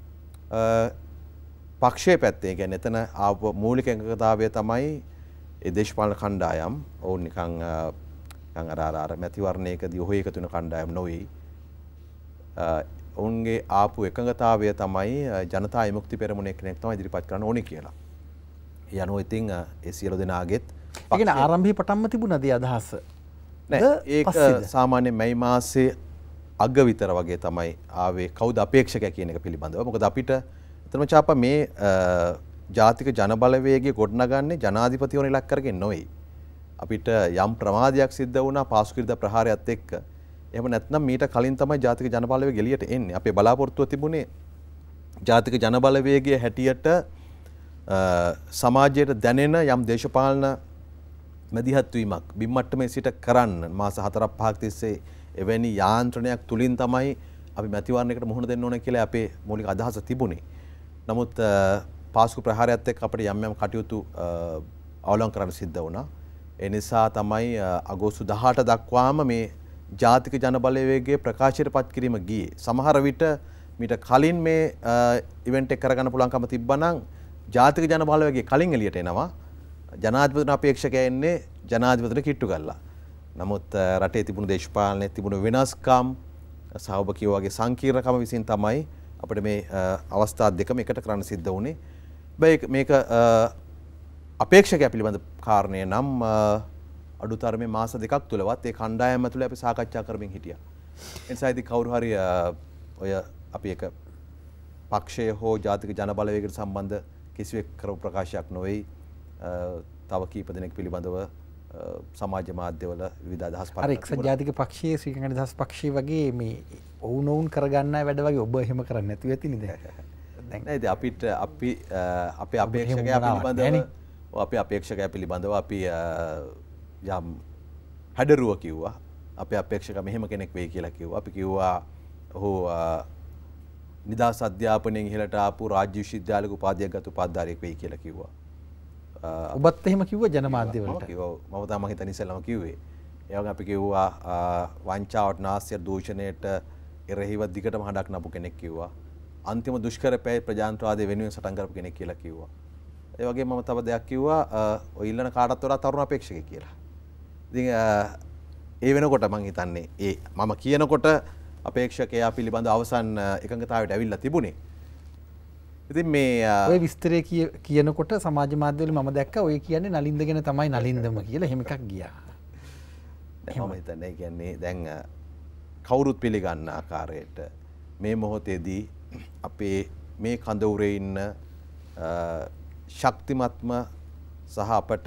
පක්ෂයේ පැත්තේ කියන්නේ එතන ආපු මූලික එකඟතාවය තමයි ඒ දේශපාලන කණ්ඩායම් ඕන් නිකන් නිකන් අර අර මැතිවරණයකදී ඔහේ එකතු වෙන කණ්ඩායම් නොවේ. ඔවුන්ගේ ආපු එකඟතාවය තමයි ජනතා විමුක්ති පෙරමුණේ කෙනෙක් තමයි ඉදිරිපත් කරන්න ඕනේ කියලා. ඒ අනුව ඉතින් ඒ සියලු දෙනාගෙත් ඒ කියන්නේ ආරම්භයේ පටන්ම තිබුණද ඒ අදහස? නෑ ඒක සාමාන්‍යයෙන් මැයි මාසේ අග විතර වගේ තමයි ආවේ කවුද අපේක්ෂකයා කියන එක පිළිබඳව. මොකද අපිට එතනම චාපා මේ ජාතික ජනබලවේගය ගොඩනගන්නේ ජනාධිපතිවරණ ඉලක්ක කරගෙන නොවේ. අපිට යම් ප්‍රමාදයක් සිද්ධ වුණා පාසුකිරිදා ප්‍රහාරයත් එක්ක. එහෙම නැත්නම් මීට කලින් තමයි ජාතික ජනබලවේගය එළියට එන්නේ. අපේ බලාපොරොත්තුව තිබුණේ ජාතික ජනබලවේගය හැටියට සමාජයට දැනෙන යම් දේශපාලන මැදිහත් වීමක් බිම් මට්ටමේ සිට කරන්න මාස හතරක් පහක් තිස්සේ එවැනි යාන්ත්‍රණයක් තුලින් තමයි අපි මැතිවරණයකට මුහුණ දෙන්න ඕන කියලා අපේ මූලික අදහස තිබුණේ. නමුත් පාස්කු ප්‍රහාරයත් එක්ක අපිට යම් යම් කටයුතු අවලං කරන්න සිද්ධ වුණා. ඒ නිසා තමයි අගෝස්තු දහඅට දක්වාම මේ ජාතික ජනබලවේගයේ ප්‍රකාශයට පත් කිරීම ගියේ. සමහර විට මීට කලින් මේ ඉවෙන්ට් එක කරගන්න පුළුවන්කම තිබ්බනම් ජාතික ජනබලවේගයේ කලින් එළියට එනවා. ජනාධිපතිතුමා අපේක්ෂකයා එන්නේ ජනාධිපතිට කිට්ටු කරලා. නමුත් රටේ තිබුණු දේශපාලනයේ තිබුණු වෙනස්කම් සහ ඔබ කියෝ වගේ සංකීර්ණකම විසින් තමයි අපිට මේ අවස්ථා දෙකම එකට කරන්න සිද්ධ වුණේ. හැබැයි මේක අපේක්ෂකයා පිළිබඳ කාරණය නම් අඩුතරමේ මාස දෙකක් තුලවත් ඒ කණ්ඩායම ඇතුළේ අපි සාකච්ඡා කරමින් හිටියා. ඒ නිසා ඉතින් කවුරු හරි ඔය අපි එක පක්ෂය හෝ ජාතික ජනබලවේගයට සම්බන්ධ කිසිවෙක් කරපු ප්‍රකාශයක් නොවේ. තව කීප දෙනෙක් පිළිබඳව සමාජ මාධ්‍යවල විවිධ අදහස් පළ අර එක්සත් ජාතික පක්ෂයේ ශ්‍රී ලංකා නිදහස් පක්ෂයේ වගේ මේ ඔවුනොවුන් කරගන්න වැඩ වගේ ඔබ එහෙම කරන්නේ නැතුව ඇති නේද? දැන් නේද අපිට අපි අපේ අපේක්ෂකයා පිළිබඳව අපේ අපේක්ෂකයා පිළිබඳව අපි යම් හැඩරුව කිව්වා. අපේ අපේක්ෂක මෙහෙම කෙනෙක් වෙයි කියලා කිව්වා. අපි කිව්වා ඔහු නිදහස් අධ්‍යාපනයෙන් ඉහළට ආපු රාජ්‍ය විශ්වවිද්‍යාලයක උපාධියක් ගත් උපාධිධාරියෙක් වෙයි කියලා කිව්වා. ඔබත් එහෙම කිව්ව ජනමාධ්‍ය වලට. කිව්වා මම තමයි මම හිතන්නේ ඉස්සෙල්ලාම කිව්වේ. ඒ වගේ අපි කිව්වා වංචාවට නාස්‍ය දූෂණයට එරෙහිව දිගටම හඬක් නපු කෙනෙක් කිව්වා. අන්තිම දුෂ්කරපෑ ප්‍රජාතන්ත්‍රවාදයේ වෙනුවෙන් සටන් කරපු කෙනෙක් කියලා කිව්වා. ඒ වගේම මම තව දෙයක් කිව්වා ඔය ඉල්ලන කාටත් වඩා තරුණ අපේක්ෂකයෙක් කියලා. ඉතින් ඒ වෙනකොට මම හිතන්නේ ඒ මම කියනකොට අපේක්ෂකයා පිළිබඳ අවසන් එකඟතාවයට ඇවිල්ලා තිබුණේ. ඉතින් මේ ඔය විස්තරය කියනකොට සමාජ මාධ්‍යවල මම දැක්කා ඔය කියන්නේ නලින්ද ගැන තමයි නලින්දම කියලා එහෙම එකක් ගියා. මම හිතන්නේ කියන්නේ දැන් කවුරුත් පිළිගන්න ආකාරයට මේ මොහොතේදී අපේ මේ කඳවුරේ ඉන්න ශක්තිමත්ම සහ අපට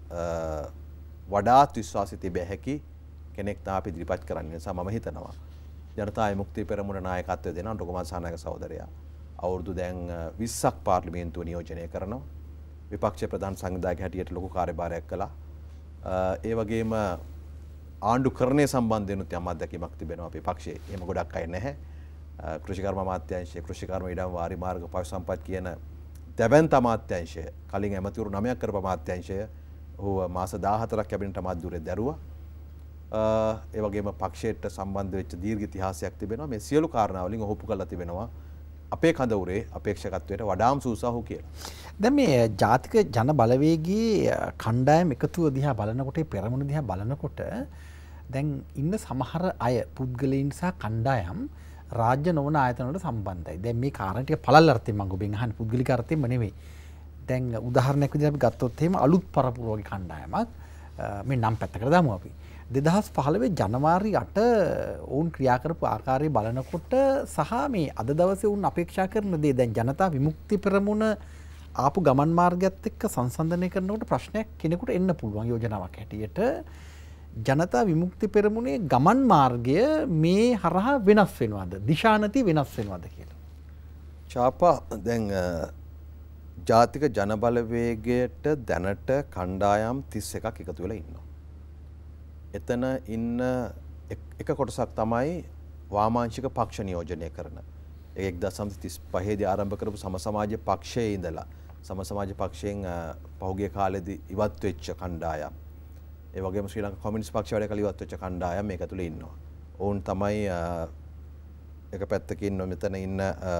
වඩාත් විශ්වාසී තිබිය හැකි කෙනෙක් තමයි අපි ඉදිරිපත් කරන්න. නිසා මම හිතනවා ජනතා විමුක්ති පෙරමුණ නායකත්වය දෙන අනුකුමාර සානායක සහෝදරයා අවුරුදු දැන් විස්සක් පාර්ලිමේන්තුව නියෝජනය කරනවා. විපක්ෂ ප්‍රධාන සංවිධායක හැටියට ලොකු කාර්යභාරයක් කළා. ඒ වගේම ආණ්ඩුකරණය සම්බන්ධයෙන් උත් යම් අත්දැකීමක් තිබෙනවා අපේ පක්ෂයේ. එහෙම ගොඩක් අය නැහැ. කෘෂිකර්ම අමාත්‍යාංශය, කෘෂිකර්ම ඉඩම් වාරි මාර්ග පශු සම්පත් කියන දැවැන්ත අමාත්‍යාංශය, කලින් ඇමතිවරු නවයක් කරපු අමාත්‍යාංශය ඔහු මාස දාහතරක් කැබිනට් අමාත්‍යවරයෙක් දැරුවා. ඒ වගේම පක්ෂයට සම්බන්ධ වෙච්ච දීර්ඝ ඉතිහාසයක් තිබෙනවා. මේ සියලු කාරණා වලින් ඔහු කරලා තිබෙනවා අපේ කඳවුරේ අපේක්ෂකත්වයට වඩාම සූසාහු කියලා. දැන් මේ ජාතික ජන බලවේගයේ කණ්ඩායම එකතුව දිහා බලනකොට පෙරමුණ දිහා බලනකොට දැන් ඉන්න සමහර අය පුද්ගලයන් සහ කණ්ඩායම් රාජ්‍ය නොවන ආයතන වලට සම්බන්ධයි. දැන් මේ කාරණා ටික පළල් අර්ථයෙන් මම ඔබෙන් අහන්නේ පුද්ගලික අර්ථයෙන්ම නෙවෙයි. දැන් උදාහරණයක් විදිහට අපි ගත්තොත් එහෙම අලුත් පරපුර වගේ කණ්ඩායමක් මේ නම් පැත්තකට දාමු අපි. දෙදහස් පහළොව ජනවාරි අට ඔවුන් ක්‍රියා කරපු ආකාරය බලනකොට සහ මේ අද දවසේ ඔවුන් අපේක්ෂා කරන දේ දැන් ජනතා විමුක්ති පෙරමුණ ආපු ගමන් මාර්ගයත් එක්ක සංසන්දනය කරනකොට ප්‍රශ්නයක් කෙනෙකුට එන්න පුළුවන් යෝජනාවක් හැටියට ජනතා විමුක්ති පෙරමුණේ ගමන් මාර්ගය මේ හරහා වෙනස් වෙනවද දිශානති වෙනස් වෙනවද කියලා. චාපා දැන් ජාතික ජනබලවේගයට දැනට කණ්ඩායම් තිස් එකක් එකතු වෙලා ඉන්නවා. එතන ඉන්න එක කොටසක් තමයි වාමාංශික පක්ෂ නියෝජනය කරන. ඒ එක්දහස් නවසිය තිස් පහේ දී ආරම්භ කරපු සම සමාජ පක්ෂයේ ඉඳලා සම සමාජ පක්ෂයෙන් පහුගිය කාලෙදී ඉවත් වෙච්ච කණ්ඩායම්. ඒ වගේම ශ්‍රී ලංකා කොමියුනිස්ට් පක්ෂය වැඩ කළ ඉවත් වෙච්ච කණ්ඩායම් මේක ඇතුලේ ඉන්නවා. ඔවුන් තමයි එක පැත්තකින් මෙතන ඉන්න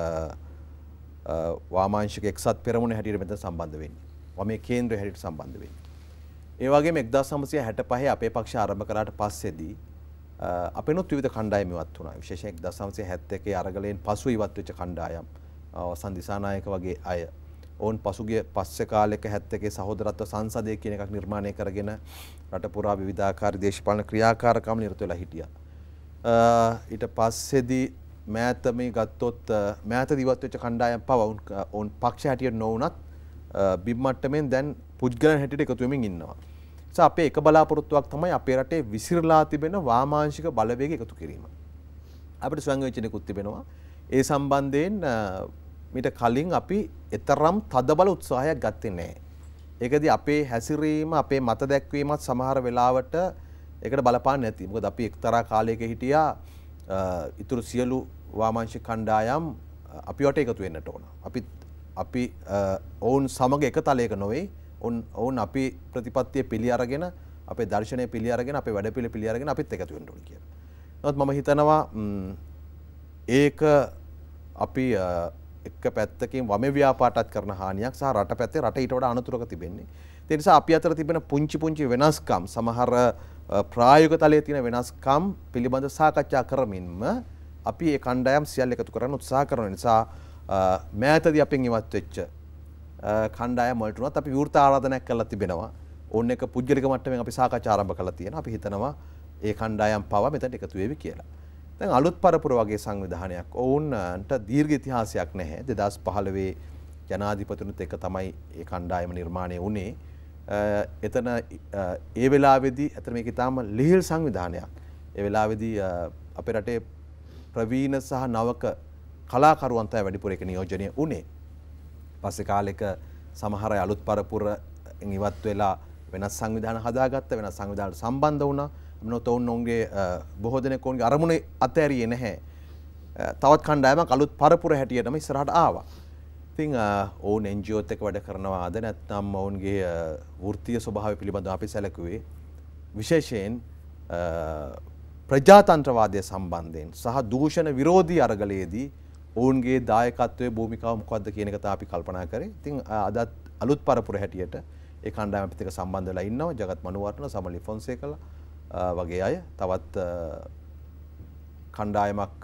වාමාංශික එක්සත් පෙරමුණ හැටියට මෙතන සම්බන්ධ වෙන්නේ. වමේ කේන්ද්‍රය හැටියට සම්බන්ධ වෙන්නේ. ඒ වගේම එක්දාස් නවසිය හැටපහේ අපේ පක්ෂය ආරම්භ කරාට පස්සේදී අපේනොත් විවිධ කණ්ඩායම් ඉවත් වුණා. විශේෂයෙන් එක්දාස් නවසිය හැත්තෑ අරගලයෙන් පසු ඉවත් වෙච්ච කණ්ඩායම් වසන් දිසානායක වගේ අය. ඔවුන් පසුගිය පස්සේ කාලෙක හැත්තෑ සහෝදරත්ව සංසදය කියන එකක් නිර්මාණය කරගෙන රට පුරා විවිධාකාර දේශපාලන ක්‍රියාකාරකම් නිරත වෙලා හිටියා. ඊට පස්සේදී මෑත මේ ගත්තොත් මෑත දිවත් වෙච්ච කණ්ඩායම් පව ඔවුන් පක්ෂ හැටියට නොවුනත් බිම් මට්ටමින් දැන් පුද්ගලයන් හැටියට එකතු වෙමින් ඉන්නවා. ඒ අපේ එක බලාපොරොත්තුවක් තමයි අපේ රටේ විසිරලා තිබෙන වාමාංශික බලවේග එකතු කිරීම. අපිට ස්වයං විචනයකුත් තිබෙනවා. ඒ සම්බන්ධයෙන් මීට කලින් අපි එතරම් තදබල උත්සාහයක් ගත්තේ නැහැ. ඒකදී අපේ හැසිරීම අපේ මත දැක්වීමත් සමහර වෙලාවට ඒකට බලපාන්නේ නැති. මොකද අපි එක්තරා කාලයක හිටියා ඉතුරු සියලු වාමාංශික කණ්ඩායම් අපි වට එකතු වෙන්නට ඕන. අපි අපි ඔවුන් සමග එක තලයක නොවේ. ඔවුන් අපි ප්‍රතිපත්තිය පිළි අරගෙන අපේ දර්ශනය පිළි අරගෙන අපේ වැඩපිළිවෙල පිළි අරගෙන අපිත් එකතු වෙන්න ඕන කියලා. නමුත් මම හිතනවා ඒක අපි එක පැත්තකින් වමේ ව්‍යාපාරටත් කරන හානියක් සහ රට පැත්තේ රට ඊට වඩා අනතුරක තිබෙන්නේ. ඒ නිසා අපි අතර තිබෙන පුංචි පුංචි වෙනස්කම් සමහර ප්‍රායෝගික තලයේ තියෙන වෙනස්කම් පිළිබඳ සාකච්ඡා කරමින්ම අපි මේ කණ්ඩායම් සියල්ල එකතු කරන්න උත්සාහ කරන නිසා මෑතදී අපෙන් ඉවත් වෙච්ච කණ්ඩායම් වලට උනත් අපි විවෘත ආරාධනයක් කරලා තිබෙනවා. ඕන එක පුද්ගලික මට්ටමින් අපි සාකච්ඡා ආරම්භ කරලා තියෙනවා. අපි හිතනවා ඒ කණ්ඩායම් පවා මෙතනට එකතු වෙවි කියලා. දැන් අලුත් පරපුර වගේ සංවිධානයක් ඔවුන්ට දීර්ඝ ඉතිහාසයක් නැහැ. දෙදහස් පහළොවේ ජනාධිපතිතුමත් එක තමයි ඒ කණ්ඩායම නිර්මාණය වුණේ. එතන ඒ වෙලාවේදී අතන මේක ඊටාම ලිහිල් සංවිධානයක්. ඒ වෙලාවේදී අපේ රටේ ප්‍රවීණ සහ නවක කලාකරුවන් තමයි වැඩිපුර එක නියෝජනය වුණේ. පස්සේ කාලෙක සමහර අය අලුත් පරපුරෙන් ඉවත් වෙලා වෙනස් සංවිධාන හදාගත්ත වෙනස් සංවිධානවලට සම්බන්ධ වුණා. මොනොත් ඔවුන් ඔවුන්ගේ බොහෝ දෙනෙක් ඔවුන්ගේ අරමුණේ අතෑරියේ නැහැ. තවත් කණ්ඩායමක් අලුත් පරපුර හැටියටම ඉස්සරහට ආවා. ඉතින් ඔවුන් එන් ජී ඕත් එක්ක වැඩ කරනවාද නැත්නම් ඔවුන්ගේ වෘත්තීය ස්වභාවය පිළිබඳව අපි සැලකුවේ විශේෂයෙන් ප්‍රජාතන්ත්‍රවාදය සම්බන්ධයෙන් සහ දූෂණ විරෝධී අරගලයේදී ඔවුන්ගේ දායකත්වයේ භූමිකාව මොකක්ද කියන එක තමයි අපි කල්පනා කරේ. ඉතින් අදත් අලුත් පරපුර හැටියට ඒ කණ්ඩායම අපිත් එක්ක සම්බන්ධ වෙලා ඉන්නවා. ජගත් මනුවර්ණ, සමලි ෆොන්සේකලා වගේ අය. තවත් කණ්ඩායමක්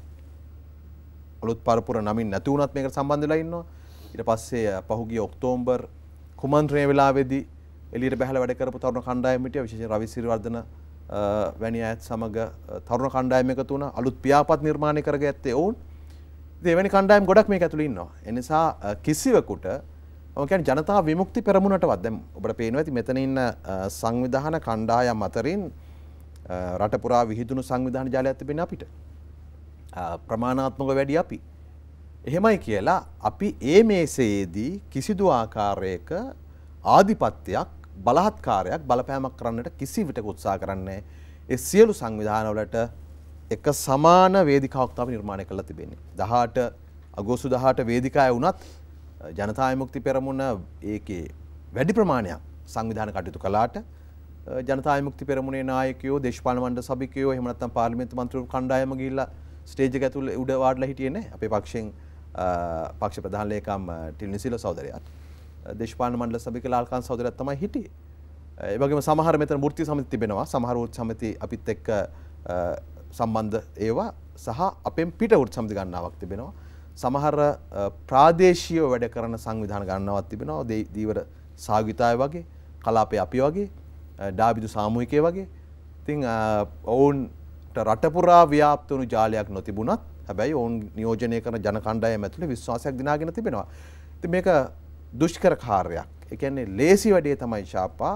අලුත් පරපුර නමින් නැති වුණත් මේකට සම්බන්ධ වෙලා ඉන්නවා. ඊට පස්සේ පහුගිය ඔක්තෝබර් කුමන්ත්‍රණය වෙලාවේදී එළියට බහලා වැඩ කරපු තරුණ කණ්ඩායම හිටියා. විශේෂයෙන් රවි සිරිවර්ධන වැනි අයත් සමග තරුණ කණ්ඩායම එකතු වුණා. අලුත් පියාපත් නිර්මාණය කරගත්තේ ඔවුන්. ඉතින් එවැනි කණ්ඩායම් ගොඩක් මේක ඇතුළේ ඉන්නවා. ඒ නිසා කිසිවෙකුට මම කියන්නේ ජනතා විමුක්ති පෙරමුණටවත් දැන් ඔබට පේනවා ඇති මෙතන ඉන්න සංවිධාන කණ්ඩායම් අතරින් රට පුරා විහිදුණු සංවිධාන ජාලයක් තිබෙන අපිට. ප්‍රමාණාත්මක වැඩි අපි. එහෙමයි කියලා අපි ඒ මේසයේදී කිසිදු ආකාරයක ආධිපත්‍යයක් බලහත්කාරයක් බලපෑමක් කරන්නට කිසි විටක උත්සාහ කරන්නේ ඒ සියලු සංවිධානවලට එක සමාන වේදිකාවක් තමයි නිර්මාණය කරලා තිබෙන්නේ. දහඅට අගෝස්තු දහඅට වේදිකාවේ වුණත් ජනතා විමුක්ති පෙරමුණ ඒකේ වැඩි ප්‍රමාණයක් සංවිධාන කටයුතු කළාට ජනතා විමුක්ති පෙරමුණේ නායකයෝ, දේශපාලන මණ්ඩල සභිකයෝ එහෙම නැත්නම් පාර්ලිමේන්තු මන්ත්‍රීවරු කණ්ඩායම ගිහිල්ලා ස්ටේජ් එක ඇතුළේ උඩ වාඩිලා හිටියේ නැහැ. අපේ පක්ෂයෙන් පක්ෂ ප්‍රධාන ලේකම් ටිල්නිසිල සහෝදරයා, දේශපාලන මණ්ඩල සභික ලාල්කාන් සහෝදරයා තමයි හිටියේ. ඒ වගේම සමහර මෙතන වෘත්ති සමිති තිබෙනවා. සමහර වෘත්ති සමිති අපිත් එක්ක සම්බන්ධ ඒවා සහ අපෙන් පිට වෘත්ති සමිති ගණනාවක් තිබෙනවා. සමහර ප්‍රාදේශීයව වැඩ කරන සංවිධාන ගණනාවක් තිබෙනවා. දීවර සාගිතාය වගේ, කලාපේ අපි වගේ, ඩාබිදු සාමූහිකය වගේ. ඉතින් ඔවුන්ට රට පුරා ව්‍යාප්ත වුණු ජාලයක් නොතිබුණත් හැබැයි ඔවුන් නියෝජනය කරන ජන කණ්ඩායම ඇතුලේ විශ්වාසයක් දිනාගෙන තිබෙනවා. ඉතින් මේක දුෂ්කර කාර්යයක්. ඒ කියන්නේ ලේසි වැඩේ තමයි ශාපා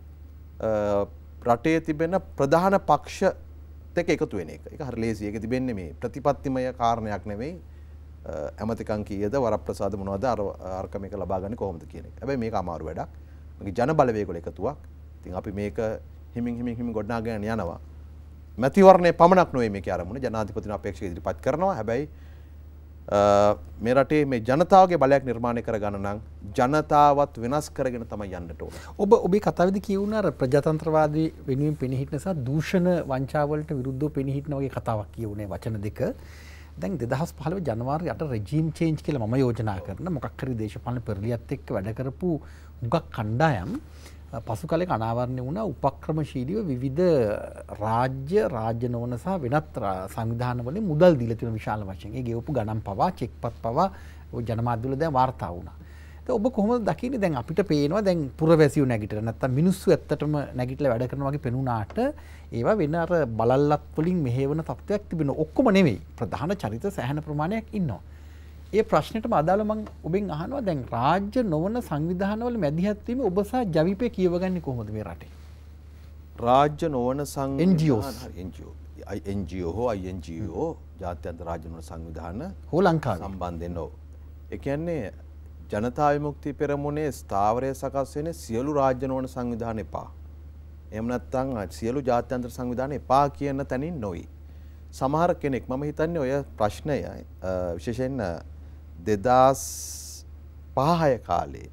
රටේ තිබෙන ප්‍රධාන පක්ෂ දෙක එකතු වෙන එක. ඒක හරි ලේසි. ඒක තිබෙන්නේ මේ ප්‍රතිපත්තිමය කාරණයක් නෙවෙයි. ඇමතිකම් කීයද, වරප්‍රසාද මොනවද, අර අරක මේක ලබා ගන්න කොහොමද කියන එක. හැබැයි මේක අමාරු වැඩක්. මේක ජන බලවේග වල එකතුවක්. ඉතින් අපි මේක හිමින් හිමින් හිමින් ගොඩනගාගෙන යනවා. මැතිවරණය පමණක් නෙවෙයි මේකේ අරමුණ. ජනාධිපතිතුමා අපේක්ෂා ඉදිරිපත් කරනවා. හැබැයි මේ රටේ මේ ජනතාවගේ බලයක් නිර්මාණය කරගන්න නම් ජනතාවත් වෙනස් කරගෙන තමයි යන්නට ඕන. ඔබ ඔබේ කතාවේදී කියුණා අර ප්‍රජාතන්ත්‍රවාදී වෙනුවෙන් පෙනහිටන සහ දූෂණ වංචාවලට විරුද්ධව පෙනහිටන වගේ කතාවක් කියුනේ වචන දෙක. දැන් දෙදහස් පහළොව ජනවාරි අට රෙජීම් චේන්ජ් කියලා මම යෝජනා කරන මොකක් හරි දේශපාලන පෙරලියත් එක්ක වැඩ කරපු හුඟක් කණ්ඩායම් පසු කාලයක අනාවරණය වුණා උපක්‍රමශීලීව විවිධ රාජ්‍ය රාජ්‍ය නොවන සහ වෙනත් සංවිධානවලින් මුදල් දීලා තියෙන විශාල වශයෙන්. ඒ ගෙවපු ගණන් පවා චෙක්පත් පවා ජනමාධ්‍යවල දැන් වාර්තා වුණා. දැන් ඔබ කොහොමද දකින්නේ දැන් අපිට පේනවා දැන් පුරවැසියෝ නැගිටලා නැත්තම් මිනිස්සු ඇත්තටම නැගිටලා වැඩ කරනවා වගේ පෙනුනාට ඒවා වෙන අර බලල්ලත් වලින් මෙහෙවන තත්ත්වයක් තිබෙනවා. ඔක්කොම නෙවෙයි. ප්‍රධාන චරිත සෑහෙන ප්‍රමාණයක් ඉන්නවා. ඒ ප්‍රශ්නෙටම අදාළ මම ඔබෙන් අහනවා දැන් රාජ්‍ය නොවන සංවිධානවල මැදිහත් වීම ඔබ සහ ජවිපේ කියවගන්නේ කොහොමද මේ රටේ? රාජ්‍ය නොවන සංවිධාන එන් ජී ඕ එන් ජී ඕ හෝ අයි එන් ජී ඕ ජාත්‍යන්තර රාජ්‍ය නොවන සංවිධාන හෝ ලංකාවේ සම්බන්ධයෙන් ඔව්. ඒ කියන්නේ ජනතා විමුක්ති පෙරමුණේ ස්ථාවරය සකස් වෙන්නේ සියලු රාජ්‍ය නොවන සංවිධාන එපා. එහෙම නැත්නම් සියලු ජාත්‍යන්තර සංවිධාන එපා කියන තැනින් නොයි. සමහර කෙනෙක් මම හිතන්නේ ඔය ප්‍රශ්නය විශේෂයෙන් දෙදහස් පහ කාලේ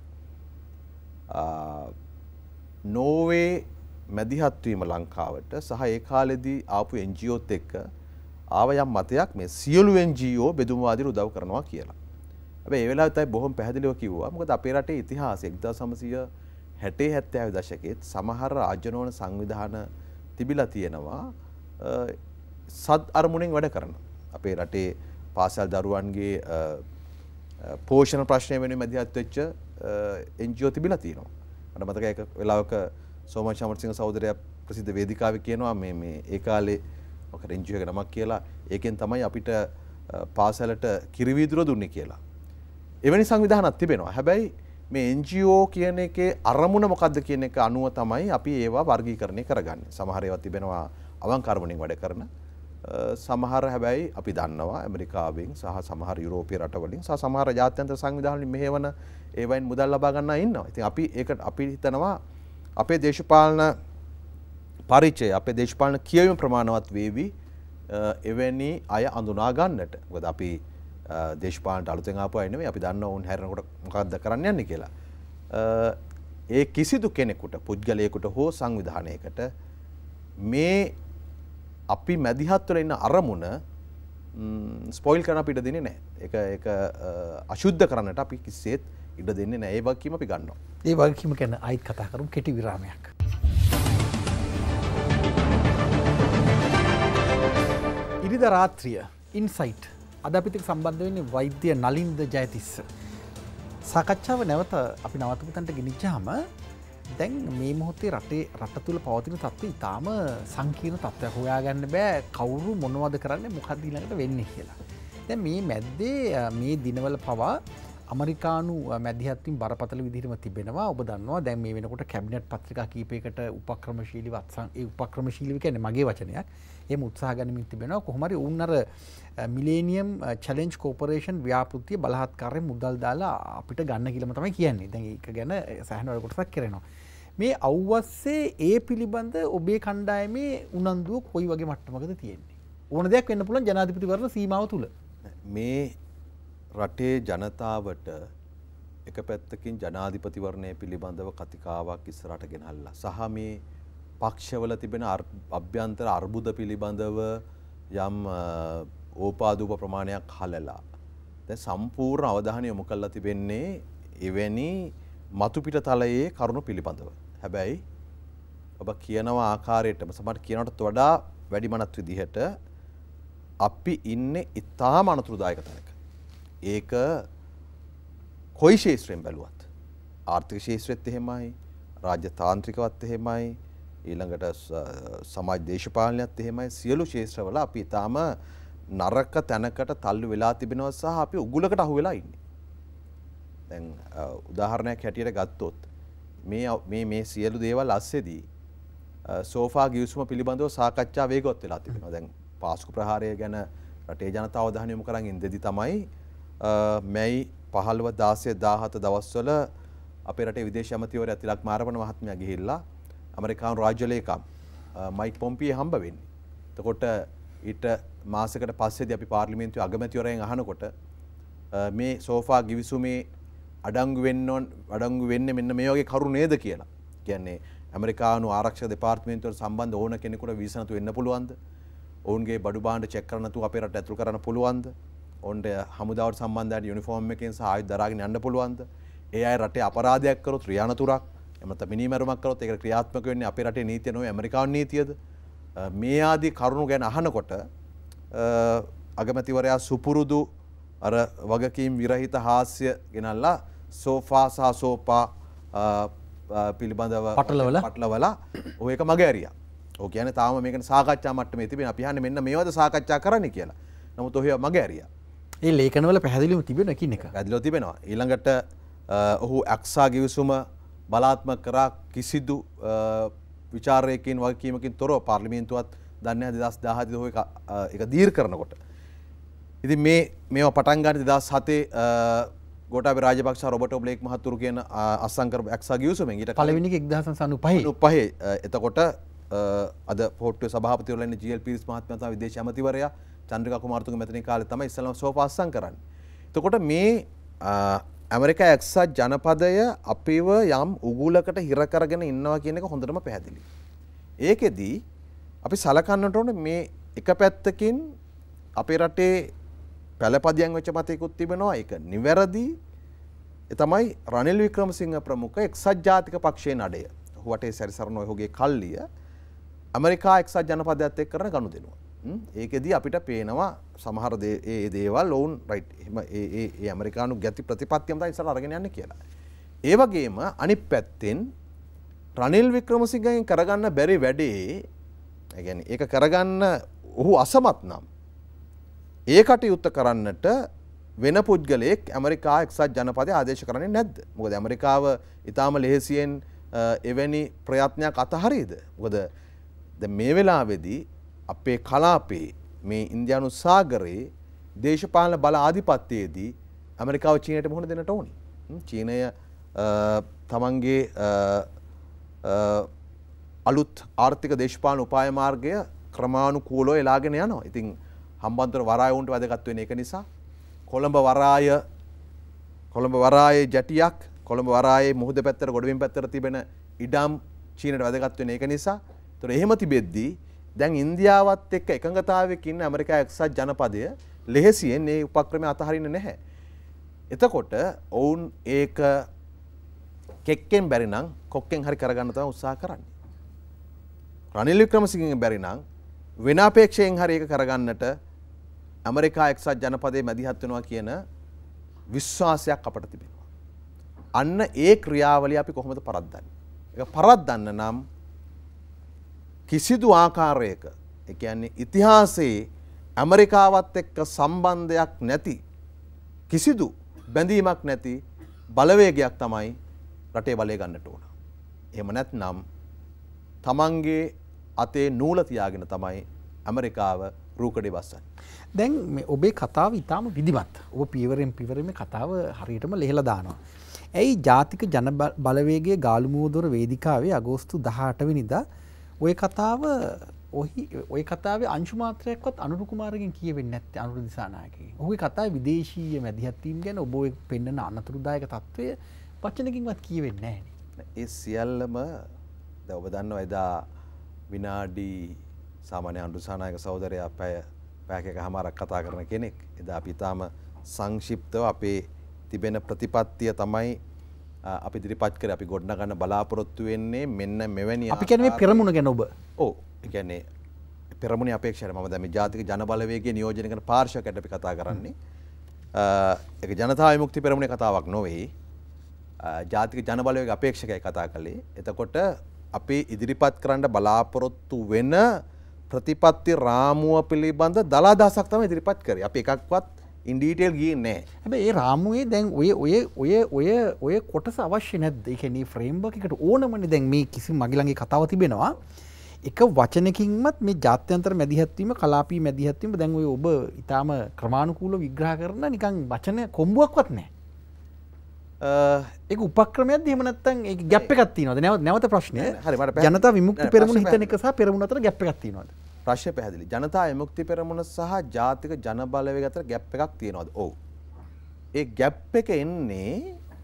නෝර්වේ මැදිහත් වීම ලංකාවට සහ ඒ කාලෙදී ආපු එන් ජී ඕත් එක්ක ආව යම් මතයක් මේ සියලු එන් ජී ඕ බෙදුම්වාදීන් උදව් කරනවා කියලා. හැබැයි ඒ වෙලාවට තමයි බොහොම පැහැදිලිව කිව්වා. මොකද අපේ රටේ ඉතිහාසය එක්දාස් නවසිය හැටේ හැත්තෑව දශකයේත් සමහර රාජ්‍ය නොවන සංවිධාන තිබිලා තියෙනවා සද් අරමුණෙන් වැඩ කරන. අපේ රටේ පාසල් දරුවන්ගේ පෝෂණ ප්‍රශ්නය වෙනුවෙන් මැදිහත් වෙච්ච එන් ජී ඕ තිබිලා තියෙනවා. මට මතකයි එක වෙලාවක සෝමන් චමරසිංහ සහෝදරයා ප්‍රසිද්ධ වේදිකාවේ කියනවා මේ මේ ඒ කාලේ මොකද එන් ජී ඕ එක නමක් කියලා. ඒකෙන් තමයි අපිට පාසලට කිරිවීදුර දුන්නේ කියලා. එවැනි සංවිධානයක් තිබෙනවා. හැබැයි මේ එන් ජී ඕ කියන එකේ අරමුණ මොකද්ද කියන එක අනුව තමයි අපි ඒවා වර්ගීකරණය කරගන්නේ. සමහර ඒවා තිබෙනවා අවංක අරමුණෙන් වැඩ කරන. සමහර හැබැයි අපි දන්නවා ඇමරිකාවෙන් සහ සමහර යුරෝපීය රටවලින් සහ සමහර ජාත්‍යන්තර සංවිධාන වලින් මෙහෙවන ඒවයින් මුදල් ලබා ගන්නා ඉන්නවා. ඉතින් අපි ඒකට අපි හිතනවා අපේ දේශපාලන පරිචය අපේ දේශපාලන කියවීම ප්‍රමාණවත් වේවි එවැනි අය අඳුනා ගන්නට. මොකද අපි දේශපාලනට අලුතෙන් ආපු අය නෙමෙයි. අපි දන්නවා උන් හැරෙනකොට මොකක්ද කරන්න යන්නේ කියලා. ඒ කිසිදු කෙනෙකුට පුද්ගලයෙකුට හෝ සංවිධානයකට මේ අපි මැදිහත් වෙලා ඉන්න අරමුණ ස්පොයිල් කරන්න අපිට දෙන්නේ නැහැ. ඒක ඒක අශුද්ධ කරන්නට අපි කිසිසේත් ඉඩ දෙන්නේ නැහැ. ඒ වගකීම අපි ගන්නවා. ඒ වගකීම ගැන ආයිත් කතා කරමු කෙටි විරාමයක්. ඉරිදා රාත්‍රිය ඉන්සයිට් අද අපිට සම්බන්ධ වෙන්නේ වෛද්‍ය නලින්ද ජයතිස්ස. සාකච්ඡාව නැවත අපි නවත්තපු තැනට ගෙනිච්චාම දැන් මේ මොහොතේ රටේ රට තුළ පවතින තත්ත්වය ඉතාම සංකීර්ණ තත්ත්වයක්. හොයාගන්න බෑ කවුරු මොනවද කරන්නේ මොකක්ද ඊළඟට වෙන්නේ කියලා. දැන් මේ මැද්දේ මේ දිනවල පවා අමරිකානු මැදිහත්වීම් බරපතල විදිහටම තිබෙනවා. ඔබ දන්නවා දැන් මේ වෙනකොට කැබිනට් පත්‍රිකා කීපයකට උපක්‍රමශීලීව අත්සන් ඒ උපක්‍රමශීලීව කියන්නේ මගේ වචනයක්. එහෙම උත්සාහ ගනිමින් තිබෙනවා. කොහොම හරි උන් අර මිලේනියම් චැලෙන්ජ් කෝපරේෂන් ව්‍යාපෘතිය බලහත්කාරයෙන් මුදල් දාලා අපිට ගන්න කියලාම තමයි කියන්නේ. දැන් ඒක ගැන සෑහෙන වැඩ කොටසක් කරනවා. මේ අවුවස්සේ ඒ පිළිබඳ ඔබේ කණ්ඩායමේ උනන්දුව කොයි වගේ මට්ටමකද තියෙන්නේ? ඕන දෙයක් වෙන්න පුළුවන් ජනාධිපතිවරණ සීමාව තුල. මේ රටේ ජනතාවට එක පැත්තකින් ජනාධිපතිවරණය පිළිබඳව කතිකාවක් ඉස්සරහට ගෙනල්ලා සහ මේ පක්ෂවල තිබෙන අභ්‍යන්තර අර්බුද පිළිබඳව යම් ඕපාදූප ප්‍රමාණයක් හලලා දැන් සම්පූර්ණ අවධානය යොමු කරලා තිබෙන්නේ එවැනි මතුපිට තලයේ කරුණු පිළිබඳව. හැබැයි ඔබ කියනවා ආකාරයටම සමහර කියනකට වඩා වැඩිමනත් විදිහට අපි ඉන්නේ ඉතාම අනතුරුදායක තැනක. ඒක කොයි ශේෂ්ත්‍රයෙන් බැලුවත් ආර්ථික ශේෂ්ත්‍රෙත් එහෙමයි රාජ්‍ය තාන්ත්‍රිකවත් එහෙමයි ඊළඟට සමාජ දේශපාලනයත් එහෙමයි සියලු ශේෂ්ත්‍රවල අපි ඊටාම නරක තැනකට තල්ලු වෙලා තිබෙනවා සහ අපි උගුලකට අහු වෙලා ඉන්නේ. දැන් උදාහරණයක් හැටියට ගත්තොත් මේ මේ මේ සියලු දේවල් අස්සෙදී සෝෆා ගිවිසුම පිළිබඳව සාකච්ඡා වේගවත් වෙලා තිබෙනවා. දැන් පාස්කු ප්‍රහාරය ගැන රටේ ජනතාව අවධානය යොමු කරන් ඉඳදී තමයි මැයි පහළොව දාසය දාහත දවස්වල අපේ රටේ විදේශ ඇමතිවරයා තිලක් මාරවන මහත්මයා ගිහිල්ලා ඇමරිකානු රාජ්‍ය ලේකම් මයික් පොම්පියේ හම්බ වෙන්නේ. එතකොට ඊට මාසයකට පස්සේදී අපි පාර්ලිමේන්තුවේ අගමැතිවරයන් අහනකොට මේ සෝෆා ගිවිසුමේ අඩංගු වෙන්න ඕන අඩංගු වෙන්නේ මෙන්න මේ වගේ කරුණු නේද කියලා. කියන්නේ ඇමරිකානු ආරක්ෂක දෙපාර්තමේන්තුවට සම්බන්ධ ඕන කෙනෙකුට වීසා නැතුව එන්න පුළුවන්ද? ඔවුන්ගේ බඩු භාණ්ඩ චෙක් කරන්න නැතුව අපේ රට ඇතුළු කරන්න පුළුවන්ද? ඔවුන්ට හමුදාවට සම්බන්ධ යුනිෆෝම් එකෙන් සහ ආයුධ දරාගෙන යන්න පුළුවන්ද? ඒ අය රටේ අපරාධයක් කරොත් රියානතුරක් එහෙම නැත්නම් මිනිමරුමක් කරොත් ඒකට ක්‍රියාත්මක වෙන්නේ අපේ රටේ නීතිය නෙවෙයි ඇමරිකානු නීතියද? මේ ආදී කරුණු ගැන අහනකොට අගමැතිවරයා සුපුරුදු අර වගකීම් විරහිත හාස්‍ය ගෙනල්ලා සෝෆා සහ සෝපා පිළිබඳව පටලවල පටලවලා ඔය එක මගේ ඇරියා. ඔය කියන්නේ තාම මේකන සාකච්ඡා මට්ටමේ තිබෙන. අපි අහන්නේ මෙන්න මේවද සාකච්ඡා කරන්න කියලා. නමුත් ඔය මගේ ඇරියා. ඒ ලේඛනවල පැහැදිලිවම තිබෙන කින් එක. පැහැදිලිව තිබෙනවා. ඊළඟට ඔහු ඇක්සා ගිවිසුම බලාත්මක කරා කිසිදු විචාරයකින් වගකීමකින් තොරව පාර්ලිමේන්තුවත් දන්නේ නැහැ දෙදහස් දහහට දී ඔය එක දීර්ඝ කරනකොට. ඉතින් මේ මේවා පටන් ගන්න දෙදහස් හතේ ගෝඨාභය රාජපක්ෂ රොබර්ට් බ්ලේක් මහතුරු කියන අසංකර ඇක්සා ගිවිසුමෙන් ඊට පළවෙනි එක එක්දාස් නවසිය පහ පහේ එතකොට අද පොට්ටුවේ සභාපතිවරයා ඉන්නේ ජී.එල්. පීරිස් මහත්මයා තමයි විදේශ ඇමතිවරයා චන්ද්‍රිකා කුමාරතුංග මෙතනින් කාලේ තමයි ඉස්සෙල්ලාම සෝෆා අස්සම් කරන්නේ. එතකොට මේ ඇමරිකා එක්සත් ජනපදය අපිව යම් උගුලකට හිර කරගෙන ඉන්නවා කියන එක හොඳටම පැහැදිලි. ඒකෙදි අපි සලකන්නට ඕනේ මේ එක පැත්තකින් අපේ රටේ පළපදියම් වෙච්ච මතයකුත් තිබෙනවා. ඒක නිවැරදි. ඒ තමයි රනිල් වික්‍රමසිංහ ප්‍රමුඛ එක්සත් ජාතික පක්ෂයේ නඩය. ඔහු වටේ සැරිසරන ඔහුගේ කල්ලිය ඇමරිකා එක්සත් ජනපදයත් එක්ක කරන ගනුදෙනුව. ඒකෙදි අපිට පේනවා සමහර ඒ දේවල් ඔවුන් රයිට් එහෙම ඒ ඒ ඒ ඇමරිකානු ගැති ප්‍රතිපත්තියම තමයි ඉස්සරහ අරගෙන යන්නේ කියලා. ඒ වගේම අනිත් පැත්තෙන් රනිල් වික්‍රමසිංහගෙන් කරගන්න බැරි වැඩේ ඒ කියන්නේ ඒක කරගන්න ඔහු අසමත් නම් ඒ කටයුත්ත කරන්නට වෙන පුද්ගලයෙක් ඇමරිකා එක්සත් ජනපදයේ ආදේශ කරන්නේ නැද්ද? මොකද ඇමරිකාව ඊටාම ලෙහෙසියෙන් එවැනි ප්‍රයත්නයක් අතහරියද? මොකද දැන් මේ වෙලාවේදී අපේ කලාපේ මේ ඉන්දියානු සාගරයේ දේශපාලන බල ආධිපත්‍යයේදී ඇමරිකාව චීනයට මුහුණ දෙන්නට ඕනි. චීනය තමන්ගේ අලුත් ආර්ථික දේශපාලන උපාය මාර්ගය ක්‍රමානුකූලව එලාගෙන යනවා. ඉතින් හම්බන්තොට වරාය උන්ට වැදගත් වෙන එක නිසා කොළඹ වරාය කොළඹ වරායේ ජැටියක් කොළඹ වරායේ මුහුද පැත්තට ගොඩබිම් පැත්තට තිබෙන ඉඩම් චීනයට වැදගත් වෙන එක නිසා. ඒතර එහෙම තිබෙද්දී දැන් ඉන්දියාවත් එක්ක එකඟතාවයක ඉන්න ඇමරිකා එක්සත් ජනපදය ලෙහෙසියෙන් මේ උපක්‍රමය අතහරින්නේ නැහැ. එතකොට ඔවුන් ඒක කෙක්කෙන් බැරි නම් කොක්කෙන් හරි කරගන්න තමයි උත්සාහ කරන්නේ. රනිල් වික්‍රමසිංහගෙන් බැරි නම් වෙන අපේක්ෂයෙන් හරි ඒක කරගන්නට ඇමරිකා එක්සත් ජනපදයේ මැදිහත් වෙනවා කියන විශ්වාසයක් අපට තිබෙනවා. අන්න ඒ ක්‍රියාවලිය අපි කොහොමද පරද්දන්නේ? ඒක පරද්දන්න නම් කිසිදු ආකාරයක ඒ කියන්නේ ඉතිහාසයේ ඇමරිකාවත් එක්ක සම්බන්ධයක් නැති කිසිදු බැඳීමක් නැති බලවේගයක් තමයි රටේ බලය ගන්නට ඕන. එහෙම නැත්නම් තමන්ගේ අතේ නූල තියාගෙන තමයි ඇමරිකාව රූකඩේ බස්සන්නේ. දැන් මේ ඔබේ කතාව ඉතාම විධිමත්. ඔබ පියවරෙන් පියවර මේ කතාව හරියටම ලිහලා දානවා. ඇයි ජාතික ජන බලවේගයේ ගාලුමුවදොර වේදිකාවේ අගෝස්තු දහඅට වෙනිදා ඔය කතාව ඔහි ඔය කතාවේ අංශු මාත්‍රයක්වත් අනුරු කුමාරගෙන් කියවෙන්නේ නැත්තේ අනුරු දිසානායකගෙන්. ඔහුගේ කතාවේ විදේශීය මැදිහත් වීම ගැන ඔබ ඔය පෙන්වන අනතුරුදායක තත්ත්වය වචනකින්වත් කියවෙන්නේ නැහැ. ඒ සියල්ලම දැන් ඔබ දන්නවා එදා විනාඩි සාමාන්‍ය අනුරු දිසානායක සහෝදරයා පැය පැයක එකමාරක් කතා කරන කෙනෙක්. එදා අපි තාම සංක්ෂිප්තව අපේ තිබෙන ප්‍රතිපත්තිය තමයි අපි ඉදිරිපත් කරේ. අපි ගොඩනගන්න බලාපොරොත්තු වෙන්නේ මෙන්න මෙවැනි අපි කියන්නේ මේ පෙරමුණ ගැන ඔබ. ඔව්. ඒ කියන්නේ පෙරමුණේ අපේක්ෂාව මම දැන් මේ ජාතික ජන බලවේගයේ නියෝජනය කරන පාර්ශවයකට අපි කතා කරන්නේ. ඒක ජනතා විමුක්ති පෙරමුණේ කතාවක් නොවේ. ජාතික ජන බලවේග අපේක්ෂකයි කතා කළේ. එතකොට අපි ඉදිරිපත් කරන්න බලාපොරොත්තු වෙන ප්‍රතිපත්ති රාමුව පිළිබඳ දලා දහසක් තමයි ඉදිරිපත් කරේ. අපි එකක්වත් ඉන් ඩීටේල් ගියේ නැහැ. හැබැයි ඒ රාමුවේ දැන් ඔය ඔය ඔය ඔය ඔය කොටස අවශ්‍ය නැද්ද? ඒ කියන්නේ ෆ්‍රේම්වර්ක් එකට ඕනමනේ. දැන් මේ කිසි මගේ ළඟේ කතාව තිබෙනවා. එක වචනකින්වත් මේ ජාත්‍යන්තර මැදිහත් වීම කලාපී මැදිහත් වීම දැන් ඔය ඔබ ඊටාම ක්‍රමානුකූලව විග්‍රහ කරන නිකන් වචන කොම්බුවක්වත් නැහැ. ඒක උපක්‍රමයක්ද එහෙම නැත්නම් ඒක ගැප් එකක් තියෙනවද? නැවත නැවත ප්‍රශ්නය. හරි මට ජනතා විමුක්ති පෙරමුණ හිතන එක සහ පෙරමුණ අතර ගැප් එකක් තියෙනවද? ප්‍රශ්නය පැහැදිලි. ජනතා විමුක්ති පෙරමුණ සහ ජාතික ජන බලවේග අතර ගැප් එකක් තියෙනවද? ඔව්. ඒ ගැප් එක එන්නේ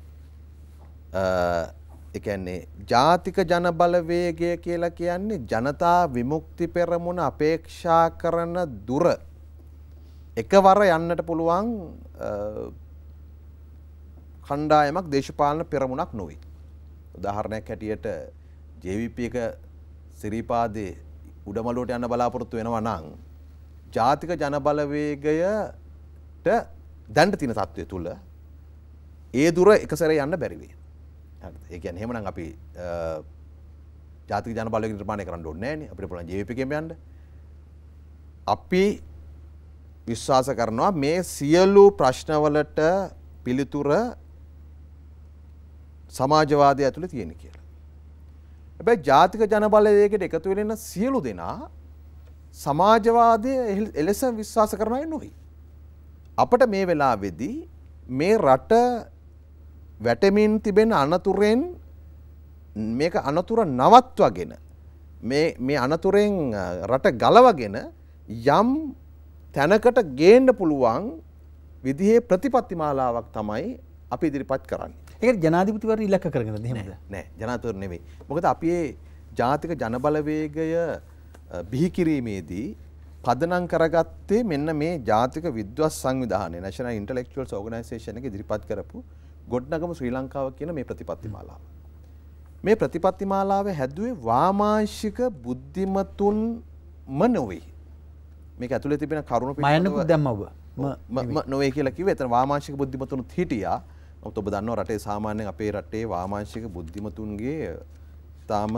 ඒ කියන්නේ ජාතික ජන බලවේගය කියලා කියන්නේ ජනතා විමුක්ති පෙරමුණ අපේක්ෂා කරන දුර එකවර යන්නට පුළුවන් කණ්ඩායමක් දේශපාලන පෙරමුණක් නොවේ. උදාහරණයක් හැටියට ජේ වී පී එක සිරිපාදේ උඩමළුවට යන්න බලාපොරොත්තු වෙනවා නම් ජාතික ජන බලවේගයට දැන් තියෙන තත්ත්වය තුල ඒ දුර එක සැරේ යන්න බැරි වෙයි. හරිද? ඒ කියන්නේ එහෙමනම් අපි ජාතික ජන බලවේගය නිර්මාණය කරන්න ඕනේ නෑනේ. අපිට පුළුවන් ජේ වී පී එකෙන් යන්න. අපි විශ්වාස කරනවා මේ සියලු ප්‍රශ්නවලට පිළිතුර සමාජවාදය ඇතුලේ තියෙන කියලා. හැබැයි ජාතික ජන බලවේගයට එකතු වෙන සියලු දෙනා සමාජවාදය එලෙස විශ්වාස කරන අය නෙවෙයි. අපිට මේ වෙලාවේදී මේ රට වැටෙමින් තිබෙන අනතුරෙන් මේක අනතුර නවත්වාගෙන මේ මේ අනතුරෙන් රට ගලවගෙන යම් තැනකට ගේන්න පුළුවන් විදිහේ ප්‍රතිපත්ති මාලාවක් තමයි අපි ඉදිරිපත් කරන්නේ. ඒක ජනාධිපතිවරු ඉලක්ක කරගෙනද එහෙමද? නෑ ජනාධිපතිවරු නෙවෙයි. මොකද අපි මේ ජාතික ජන බලවේගය බිහි කිරීමේදී පදනම් කරගත්තේ මෙන්න මේ ජාතික විද්වත් සංවිධානය National Intellectuals Organisation එක ඉදිරිපත් කරපු ගොඩනගමු ශ්‍රී ලංකාව කියන මේ ප්‍රතිපත්ති මාලාව. මේ ප්‍රතිපත්ති මාලාව හැදුවේ වාමාංශික බුද්ධිමතුන්ම නොවේ. මේක ඇතුලේ තිබෙන කරුණු පිළිබඳව මයන්නකුත් දැම්මව. ම නොවේ කියලා කිව්වේ. එතන වාමාංශික බුද්ධිමතුන්ත් හිටියා. නමුත් ඔබ දන්නවා රටේ සාමාන්‍යයෙන් අපේ රටේ වාමාංශික බුද්ධිමතුන්ගේ තාම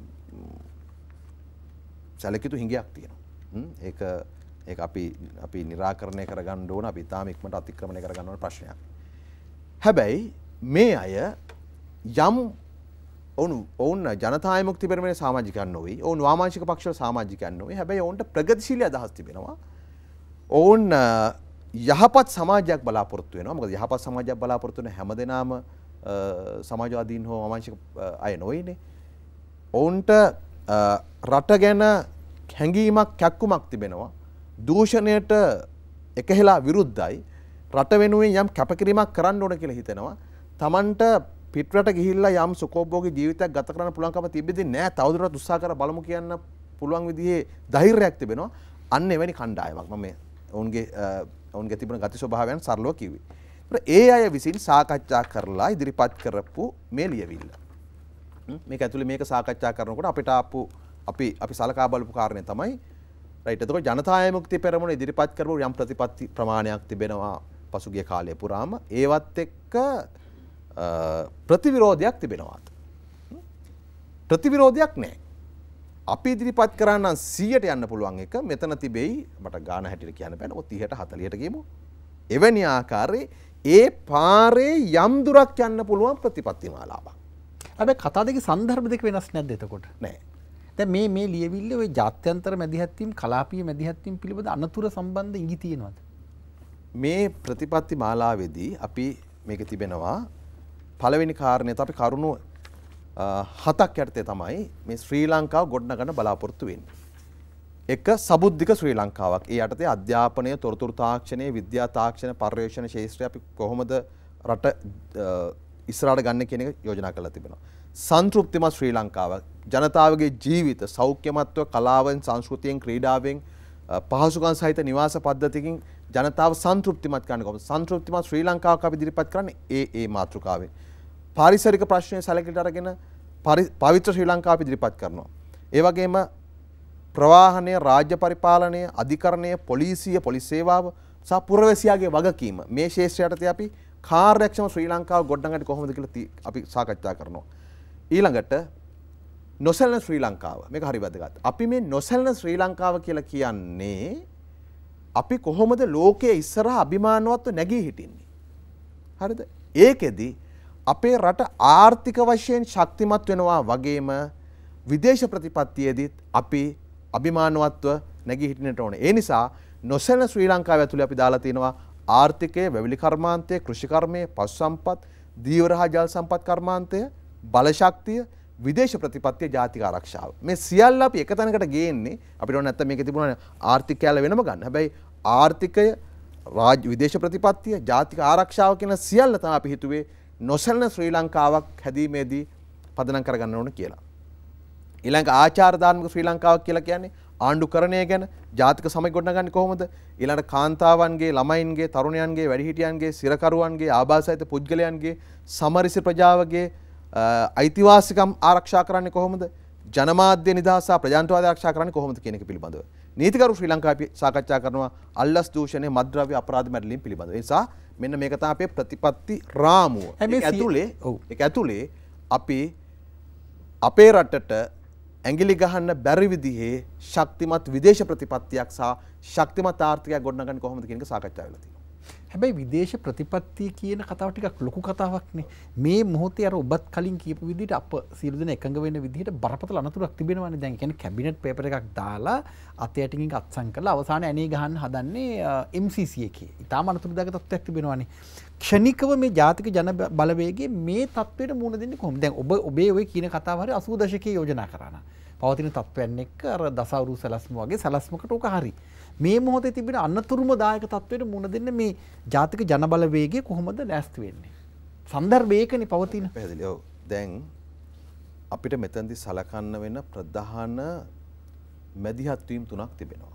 සැලකිතු හිඟයක් තියෙනවා. ඒක ඒක අපි අපි निराකරණය කරගන්න ඕන. අපි තාම ඉක්මනට අතික්‍රමණය කරගන්න ඕන ප්‍රශ්නයක්. හැබැයි මේ අය යම් ඔවුන් ඔවුන් ජනතා විමුක්ති පෙරමුණේ සමාජිකයන් නොවේ. ඔවුන් වාමාංශික පක්ෂවල සමාජිකයන් නොවේ. හැබැයි ඔවුන්ට ප්‍රගතිශීලී අදහස් තිබෙනවා. ඔවුන් යහපත් සමාජයක් බලාපොරොත්තු වෙනවා. මොකද යහපත් සමාජයක් බලාපොරොත්තු වෙන හැමදෙනාම සමාජවාදීන් හෝ වාමාංශික අය නොවේනේ. ඔවුන්ට රට ගැන හැඟීමක් කැක්කුමක් තිබෙනවා. දූෂණයට එකහෙලා විරුද්ධයි. රට වෙනුවෙන් යම් කැපකිරීමක් කරන්න ඕන කියලා හිතෙනවා. Tamanට පිටරට ගිහිල්ලා යම් සුඛෝභෝගී ජීවිතයක් ගත කරන්න පුළුවන්කම තිබෙද්දී නෑ තවදුරටත් උත්සාහ කරලා බලමු කියන්න පුළුවන් විදිහේ ධෛර්යයක් තිබෙනවා. අන්න එවැනි කණ්ඩායමක් මම ඔවුන්ගේ ඔවුන්ගේ තිබුණ ගති ස්වභාවයන් සරලව කිව්වේ. ඒ අය විසින් සාකච්ඡා කරලා ඉදිරිපත් කරපු මේ ලියවිල්ල. මේක ඇතුලේ මේක සාකච්ඡා කරනකොට අපිට ආපු අපි අපි සලකා බලපු කාරණේ තමයි රයිට්. එතකොට ජනතා විමුක්ති පෙරමුණ ඉදිරිපත් කරපු යම් ප්‍රතිපත්ති ප්‍රමාණයක් තිබෙනවා පසුගිය කාලය පුරාම. ඒවත් එක්ක ප්‍රතිවිරෝධයක් තිබෙනවාද? ප්‍රතිවිරෝධයක් නැහැ. අපි ඉදිරිපත් කරා නම් සීයට යන්න පුළුවන් එක මෙතන තිබෙයි. මට ගාන හැටියට කියන්න බෑ. නමුත් තිහට හතලිහට ගියමු. එවැනි ආකාරයේ ඒ පාරේ යම් දුරක් යන්න පුළුවන් ප්‍රතිපත්ති මාලාවක්. හැබැයි කතා දෙකේ සන්දර්භ දෙක වෙනස් නැද්ද එතකොට? නෑ. දැන් මේ මේ ලියවිල්ලේ ওই ජාත්‍යන්තර මැදිහත්වීම් කලාපීය මැදිහත්වීම් පිළිබඳ අනතුරු සම්බන්ධ ඉඟි තියෙනවද? මේ ප්‍රතිපත්ති මාලාවේදී අපි මේක තිබෙනවා පළවෙනි කාරණේ තමයි කරුණු හතක් යටතේ තමයි මේ ශ්‍රී ලංකාව ගොඩනගන්න බලාපොරොත්තු වෙන්නේ. එක සබුද්ධික ශ්‍රී ලංකාවක්. ඒ යටතේ අධ්‍යාපනය, තොරතුරු තාක්ෂණය, විද්‍යා තාක්ෂණ, පර්යේෂණ ශාස්ත්‍රය අපි කොහොමද රට ඉස්සරහට ගන්න කියන එක යෝජනා කරලා තිබෙනවා. සන්තෘප්තිමත් ශ්‍රී ලංකාව, ජනතාවගේ ජීවිත සෞඛ්‍යමත්ව කලාවෙන්, සංස්කෘතියෙන්, ක්‍රීඩාවෙන්, පහසුකම් සහිත නිවාස පද්ධතියකින් ජනතාව සන්තෘප්තිමත් කරන්න කොහොමද? සන්තෘප්තිමත් ශ්‍රී ලංකාවක් අපි ඉදිරිපත් කරන්නේ ඒ ඒ මාතෘකාවෙන්. පාරිසරික ප්‍රශ්නය සැලකිලිට අරගෙන පවිත්‍ර ශ්‍රී ලංකාව අපි ඉදිරිපත් කරනවා. ඒ වගේම ප්‍රවාහනය, රාජ්‍ය පරිපාලනය, අධිකරණය, පොලිසිය, පොලිස් සේවාව සහ පුරවැසියාගේ වගකීම මේ ශේෂ්ත්‍රය යටතේ අපි කාර්යක්ෂම ශ්‍රී ලංකාව ගොඩනගන්නේ කොහොමද කියලා අපි සාකච්ඡා කරනවා. ඊළඟට නොසැලෙන ශ්‍රී ලංකාව. මේක හරි වැදගත්. අපි මේ නොසැලෙන ශ්‍රී ලංකාව කියලා කියන්නේ අපි කොහොමද ලෝකයේ ඉස්සරහ අභිමානවත්ව නැගී හිටින්නේ. හරිද? ඒකෙදි අපේ රට ආර්ථික වශයෙන් ශක්තිමත් වෙනවා වගේම විදේශ ප්‍රතිපත්තියේදීත් අපි අභිමානවත්ව නැගී හිටින්නට ඕනේ. ඒ නිසා නොසැලෙන ශ්‍රී ලංකාව ඇතුලේ අපි දාලා තිනවා ආර්ථිකය, වැවිලි කර්මාන්තය, කෘෂි කර්මය, පශු සම්පත්, දීවර හා ජල සම්පත් කර්මාන්තය, බල ශක්තිය, විදේශ ප්‍රතිපත්තිය, ජාතික ආරක්ෂාව. මේ සියල්ල අපි එක තැනකට ගේන්නේ අපිට ඕන නැත්නම් මේකේ තිබුණා ආර්ථික කැල වෙනම ගන්න. හැබැයි ආර්ථිකය, රාජ්‍ය විදේශ ප්‍රතිපත්තිය ජාතික ආරක්ෂාව කියන සියල්ල තමයි අපි හිතුවේ නොසැලෙන ශ්‍රී ලංකාවක් හැදීමේදී පදනම් කරගන්න ඕන කියලා. ඊළඟ ආචාර ධාර්මික ශ්‍රී ලංකාවක් කියලා කියන්නේ ආණ්ඩුකරණය ගැන ජාතික සමග ගොඩනගන්නේ කොහොමද? ඊළඟ කාන්තාවන්ගේ, ළමයින්ගේ, තරුණයන්ගේ, වැඩිහිටියන්ගේ, සිරකරුවන්ගේ, ආබාධසහිත පුද්ගලයන්ගේ, සමරිස ප්‍රජාවගේ අයිතිවාසිකම් ආරක්ෂා කරන්නේ කොහොමද? ජනමාධ්‍ය නිදහස සහ ප්‍රජාතන්ත්‍රවාදය ආරක්ෂා කරන්නේ කොහොමද කියන එක පිළිබඳව. නීතිකරු ශ්‍රී ලංකාවේ සාකච්ඡා කරනවා අල්ලස් දූෂණය, මත්ද්‍රව්‍ය අපරාධ මැඩලීම් පිළිබඳව. ඒ නිසා මෙන්න මේක තමයි අපේ ප්‍රතිපත්ති රාමුව. ඒක ඇතුලේ ඒක ඇතුලේ අපි අපේ රටට ඇඟිලි ගහන්න බැරි විදිහේ ශක්තිමත් විදේශ ප්‍රතිපත්තියක් සහ ශක්තිමත් ආර්ථිකයක් ගොඩනගන්නේ කොහොමද කියන එක සාකච්ඡා වෙලා තියෙනවා. හැබැයි විදේශ ප්‍රතිපත්තිය කියන කතාව ටිකක් ලොකු කතාවක්නේ. මේ මොහොතේ අර ඔබත් කලින් කියපු විදිහට අප සියලු දෙනා එකඟ වෙන විදිහට බරපතල අනතුරක් තිබෙනවානේ. දැන් කියන්නේ කැබිනට් පේපර් එකක් දාලා අතේ යටින් අත්සන් කරලා අවසානයේ ඇනේ ගහන්න හදන්නේ එම් සී සී එකේ. ඊටාම අනතුරුදායක තත්ත්වයක් තිබෙනවානේ. ක්ෂණිකව මේ ජාතික ජන බලවේගයේ මේ තත්ත්වයට මුහුණ දෙන්නේ කොහොමද? දැන් ඔබ ඔබේ ওই කියන කතාව හරිය අසූ දශකයේ යෝජනා කරා. පවතින තත්ත්වයන් එක්ක අර දසවරු සැලැස්ම වගේ සැලැස්මකට උක හරි. මේ මොහොතේ තිබෙන අන්නතුරුම දායක තත්ත්වයට මුහුණ දෙන්න මේ ජාතික ජනබලවේගය කොහොමද ලෑස්ති වෙන්නේ? සන්දර්භයකනේ පවතින. පැහැදිලි. ඔව්. දැන් අපිට මෙතනදී සලකන්න වෙන ප්‍රධාන මැදිහත් වීම් තුනක් තිබෙනවා.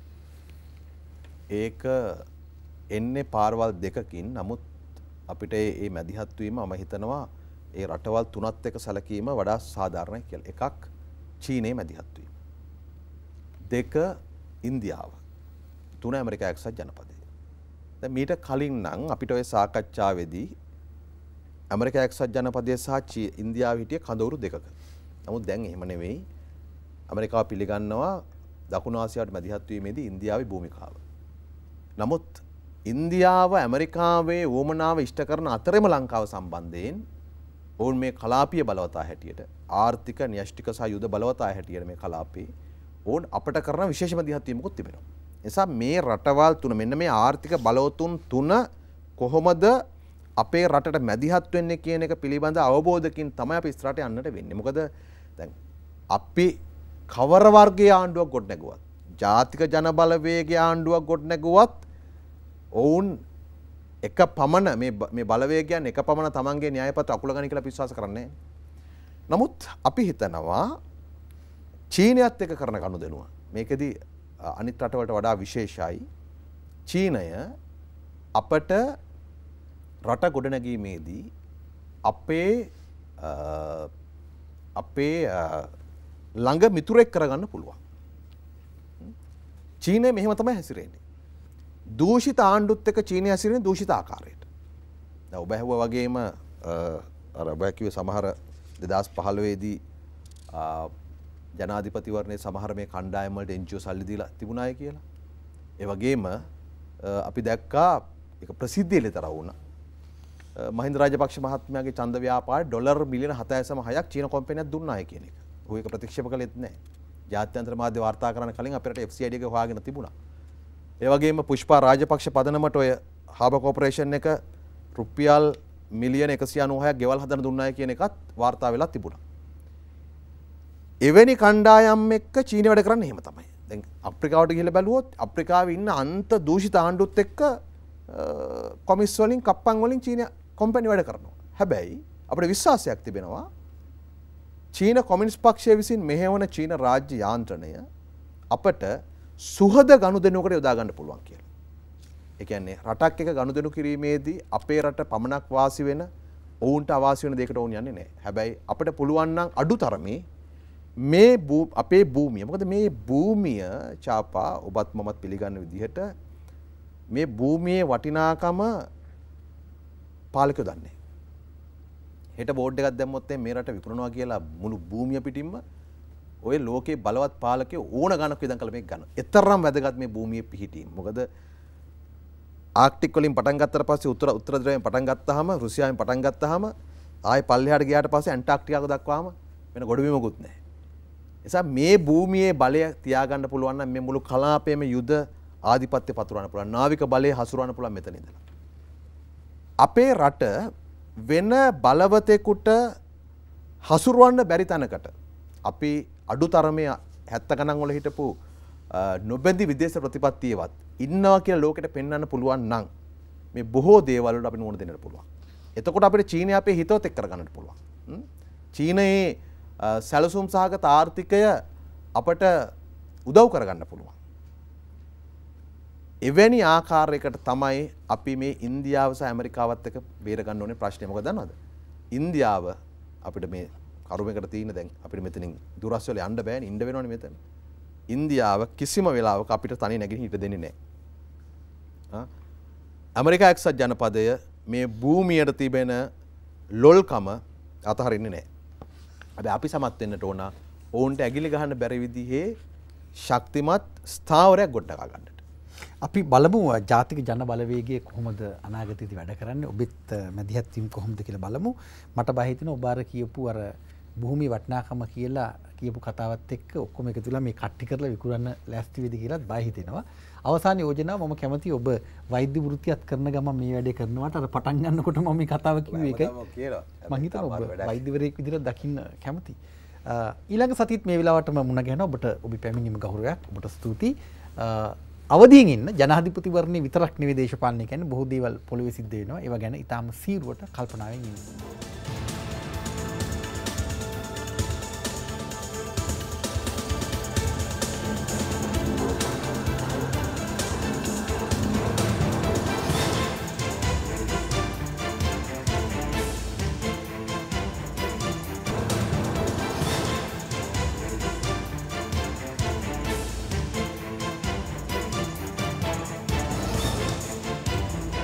ඒක එන්නේ පාරවල් දෙකකින්. නමුත් අපිට මේ මැදිහත් වීම මම හිතනවා ඒ රටවල් තුනත් එක්ක සැලකීම වඩා සාධාරණයි කියලා. එකක් චීනයේ මැදිහත් වීම. දෙක ඉන්දියාව. තුන ඇමරිකා එක්සත් ජනපදය. දැන් මීට කලින් නම් අපිට ওই සාකච්ඡාවේදී ඇමරිකා එක්සත් ජනපදය සහ ඉන්දියාව හිටිය කඳවුරු දෙකක. නමුත් දැන් එහෙම නෙවෙයි. ඇමරිකාව පිළිගන්නවා දකුණු ආසියාවට මැදිහත් වීමේදී ඉන්දියාවේ භූමිකාව. නමුත් ඉන්දියාව ඇමරිකාවේ වුමනාව ඉෂ්ට කරන අතරෙම ලංකාව සම්බන්ධයෙන් ඔවුන් මේ කලාපීය බලවතා හැටියට ආර්ථික න්‍යෂ්ටික සහ යුද බලවතා හැටියට මේ කලාපේ ඔවුන් අපට කරන විශේෂ මැදිහත් වීමකුත් තිබෙනවා. නිසා මේ රටවල් තුන මෙන්න මේ ආර්ථික බලවතුන් තුන කොහොමද අපේ රටට මැදිහත් වෙන්නේ කියන එක පිළිබඳ අවබෝධකින් තමයි අපි ඉස්සරහට යන්නට වෙන්නේ. මොකද දැන් අපි කවර වර්ගයේ ආණ්ඩුවක් ගොඩ නැගුවත් ජාතික ජන බලවේගයේ ආණ්ඩුවක් ගොඩ නැගුවත් ඔවුන් එක පමණ මේ මේ බලවේගයන් එක පමණ තමන්ගේ න්‍යායපත්‍ර අකුල ගනි කියලා විශ්වාස කරන්නේ නැහැ. නමුත් අපි හිතනවා චීනයත් එක්ක කරන ගනුදෙනුව මේකෙදී අනිත් රටවලට වඩා විශේෂයි. චීනය අපට රට ගොඩනැගීමේදී අපේ අපේ ළඟ මිතුරෙක් කරගන්න පුළුවන්. චීනය මෙහෙම තමයි හැසිරෙන්නේ. දූෂිත ආණ්ඩුත් එක්ක චීනය හැසිරෙන්නේ දූෂිත ආකාරයට. දැන් ඔබ ඇහුවා වගේම අර ඔබ කිව්වේ සමහර දෙදාස් පහළොව දී ජනාධිපතිවරණයේ සමහර මේ කණ්ඩායම් වලට එන් ජී ඕ සල්ලි දීලා තිබුණාය කියලා. ඒ වගේම අපි දැක්කා ඒක ප්‍රසිද්ධිය ලෙතර වුණා. මහින්ද රාජපක්ෂ මහත්මයාගේ ඡන්ද ව්‍යාපාරය ඩොලර් බිලියන හතයි දශම හයක් චීන කොම්පැනියක් දුන්නාය කියන එක. ඌ ඒක ප්‍රතික්ෂේප කළෙත් නැහැ. ජාත්‍යන්තර මාධ්‍ය වාර්තා කරන කලින් අපේ රට එෆ් සී ආයි ඩී එක හොයාගෙන තිබුණා. ඒ වගේම පුෂ්පා රාජපක්ෂ පදනමට ඔය හාබර් කෝපරේෂන් එක රුපියල් මිලියන එකසිය අනූහයක් ගෙවල් හදන දුන්නාය කියන එකත් වාර්තා වෙලා තිබුණා. එවැනි කණ්ඩායම් එක්ක චීනය වැඩ කරන්නේ එහෙම තමයි. දැන් අප්‍රිකාවට ගිහිල්ලා බැලුවොත් අප්‍රිකාවේ ඉන්න අන්ත දූෂිත ආණ්ඩුත් එක්ක කොමිස් වලින් කප්පන් වලින් චීන කොම්පැනි වැඩ කරනවා. හැබැයි අපිට විශ්වාසයක් තිබෙනවා චීන කොමියුනිස්ට් පක්ෂය විසින් මෙහෙවන චීන රාජ්‍ය යාන්ත්‍රණය අපට සුහද ගනුදෙනුවකට යොදා ගන්න පුළුවන් කියලා. ඒ කියන්නේ රටක් එක ගනුදෙනු කිරීමේදී අපේ රට පමණක් වාසි වෙන ඔවුන්ට අවාසි වෙන දෙයකට ඕන් යන්නේ නැහැ. හැබැයි අපිට පුළුවන් නම් අඩුතරමේ මේ අපේ භූමිය මොකද මේ භූමිය චාපා ඔබත් මමත් පිළිගන්න විදිහට මේ භූමියේ වටිනාකම පාලකයෝ දන්නේ. හෙට බෝඩ් එකක් දැම්මොත් මේ රට විකුණනවා කියලා මුළු භූමිය පිටින්ම ඔය ලෝකේ බලවත් පාලකයෝ ඕන ගණක් වියදම් කළ මේක ගන්න. එතරම් වැදගත් මේ භූමියේ පිහිටීම. මොකද ආක්ටික් වලින් පටන් ගත්තට පස්සේ උත්තර උත්තර ධ්‍රවයෙන් පටන් ගත්තාම රුසියාවෙන් පටන් ගත්තාම ආයේ පල්ලෙහාට ගියාට පස්සේ ඇන්ටාර්ක්ටිකාව දක්වාම වෙන ගොඩබිමකුත් නැහැ. නිසා මේ භූමියේ බලය තියාගන්න පුළුවන් නම් මේ මුළු කලාපයේම යුද ආධිපත්‍ය පතුරවන්න පුළුවන්. නාවික බලය හසුරවන්න පුළුවන් මෙතන ඉඳලා. අපේ රට වෙන බලවතෙකුට හසුරවන්න බැරි තැනකට අපි අඩුතරමේ හැත්ත ගණන් වල හිටපු නොබැඳි විදේශ ප්‍රතිපත්තියවත් ඉන්නවා කියලා ලෝකෙට පෙන්වන්න පුළුවන් නම් මේ බොහෝ දේවල් වලට අපිට මුහුණ දෙන්න පුළුවන්. එතකොට අපිට චීනය අපේ හිතවත් එක්ක කරගන්නට පුළුවන්. චීනයේ සැලසුම් සහගත ආර්ථිකය අපට උදව් කරගන්න පුළුවන්. එවැනි ආකාරයකට තමයි අපි මේ ඉන්දියාව සහ ඇමරිකාවත් එක්ක බේර ගන්න ඕනේ ප්‍රශ්නේ. මොකද දන්නවද? ඉන්දියාව අපිට මේ කරුමයකට තියෙන දැන් අපිට මෙතනින් දුරස් වල යන්න බෑනේ, ඉන්න වෙනවනේ මෙතන. ඉන්දියාව කිසිම වෙලාවක අපිට තනි නැගිටින්න හිට දෙන්නේ නැහැ. ඇමරිකා එක්සත් ජනපදය මේ භූමියට තිබෙන ලොල්කම අතහරින්නේ නැහැ. හැබැයි අපි සමත් වෙන්නට ඕන ඔවුන්ට ඇගිලි ගහන්න බැරි විදිහේ ශක්තිමත් ස්ථාවරයක් ගොඩනගා ගන්නට. අපි බලමු ජාතික ජන බලවේගය කොහොමද අනාගතයේදී වැඩ කරන්නේ, ඔබත් මැදිහත් වීම කොහොමද කියලා බලමු. මට බය හිතෙනවා ඔබ අර කියපු අර භූමි වටිනාකම කියලා කියපු කතාවත් එක්ක ඔක්කොම එකතු වෙලා මේ කට්ටි කරලා විකුණන්න ලෑස්ති වෙයිද කියලාත් බය හිතෙනවා. අවසාන යෝජනාව මම කැමතියි ඔබ වෛද්‍ය වෘත්තියත් කරන ගමන් මේ වැඩේ කරනවාට අර පටන් ගන්නකොට මම මේ කතාව කිව්වේ ඒකයි. මම හිතනවා ඔබ වෛද්‍යවරයෙක් විදිහට දකින්න කැමතියි. ඊළඟ සතියේත් මේ වෙලාවටම මුණ ගැහෙනවා. ඔබට ඔබ පැමිණීම ගෞරවයක්. ඔබට ස්තුතියි. අවදියෙන් ඉන්න ජනාධිපතිවරණේ විතරක් නෙවෙයි දේශපාලනය කියන්නේ බොහෝ දේවල් පොළවේ සිද්ධ වෙනවා. ඒවා ගැන ඊටාම සීරුවට කල්පනාවෙන් ඉන්න.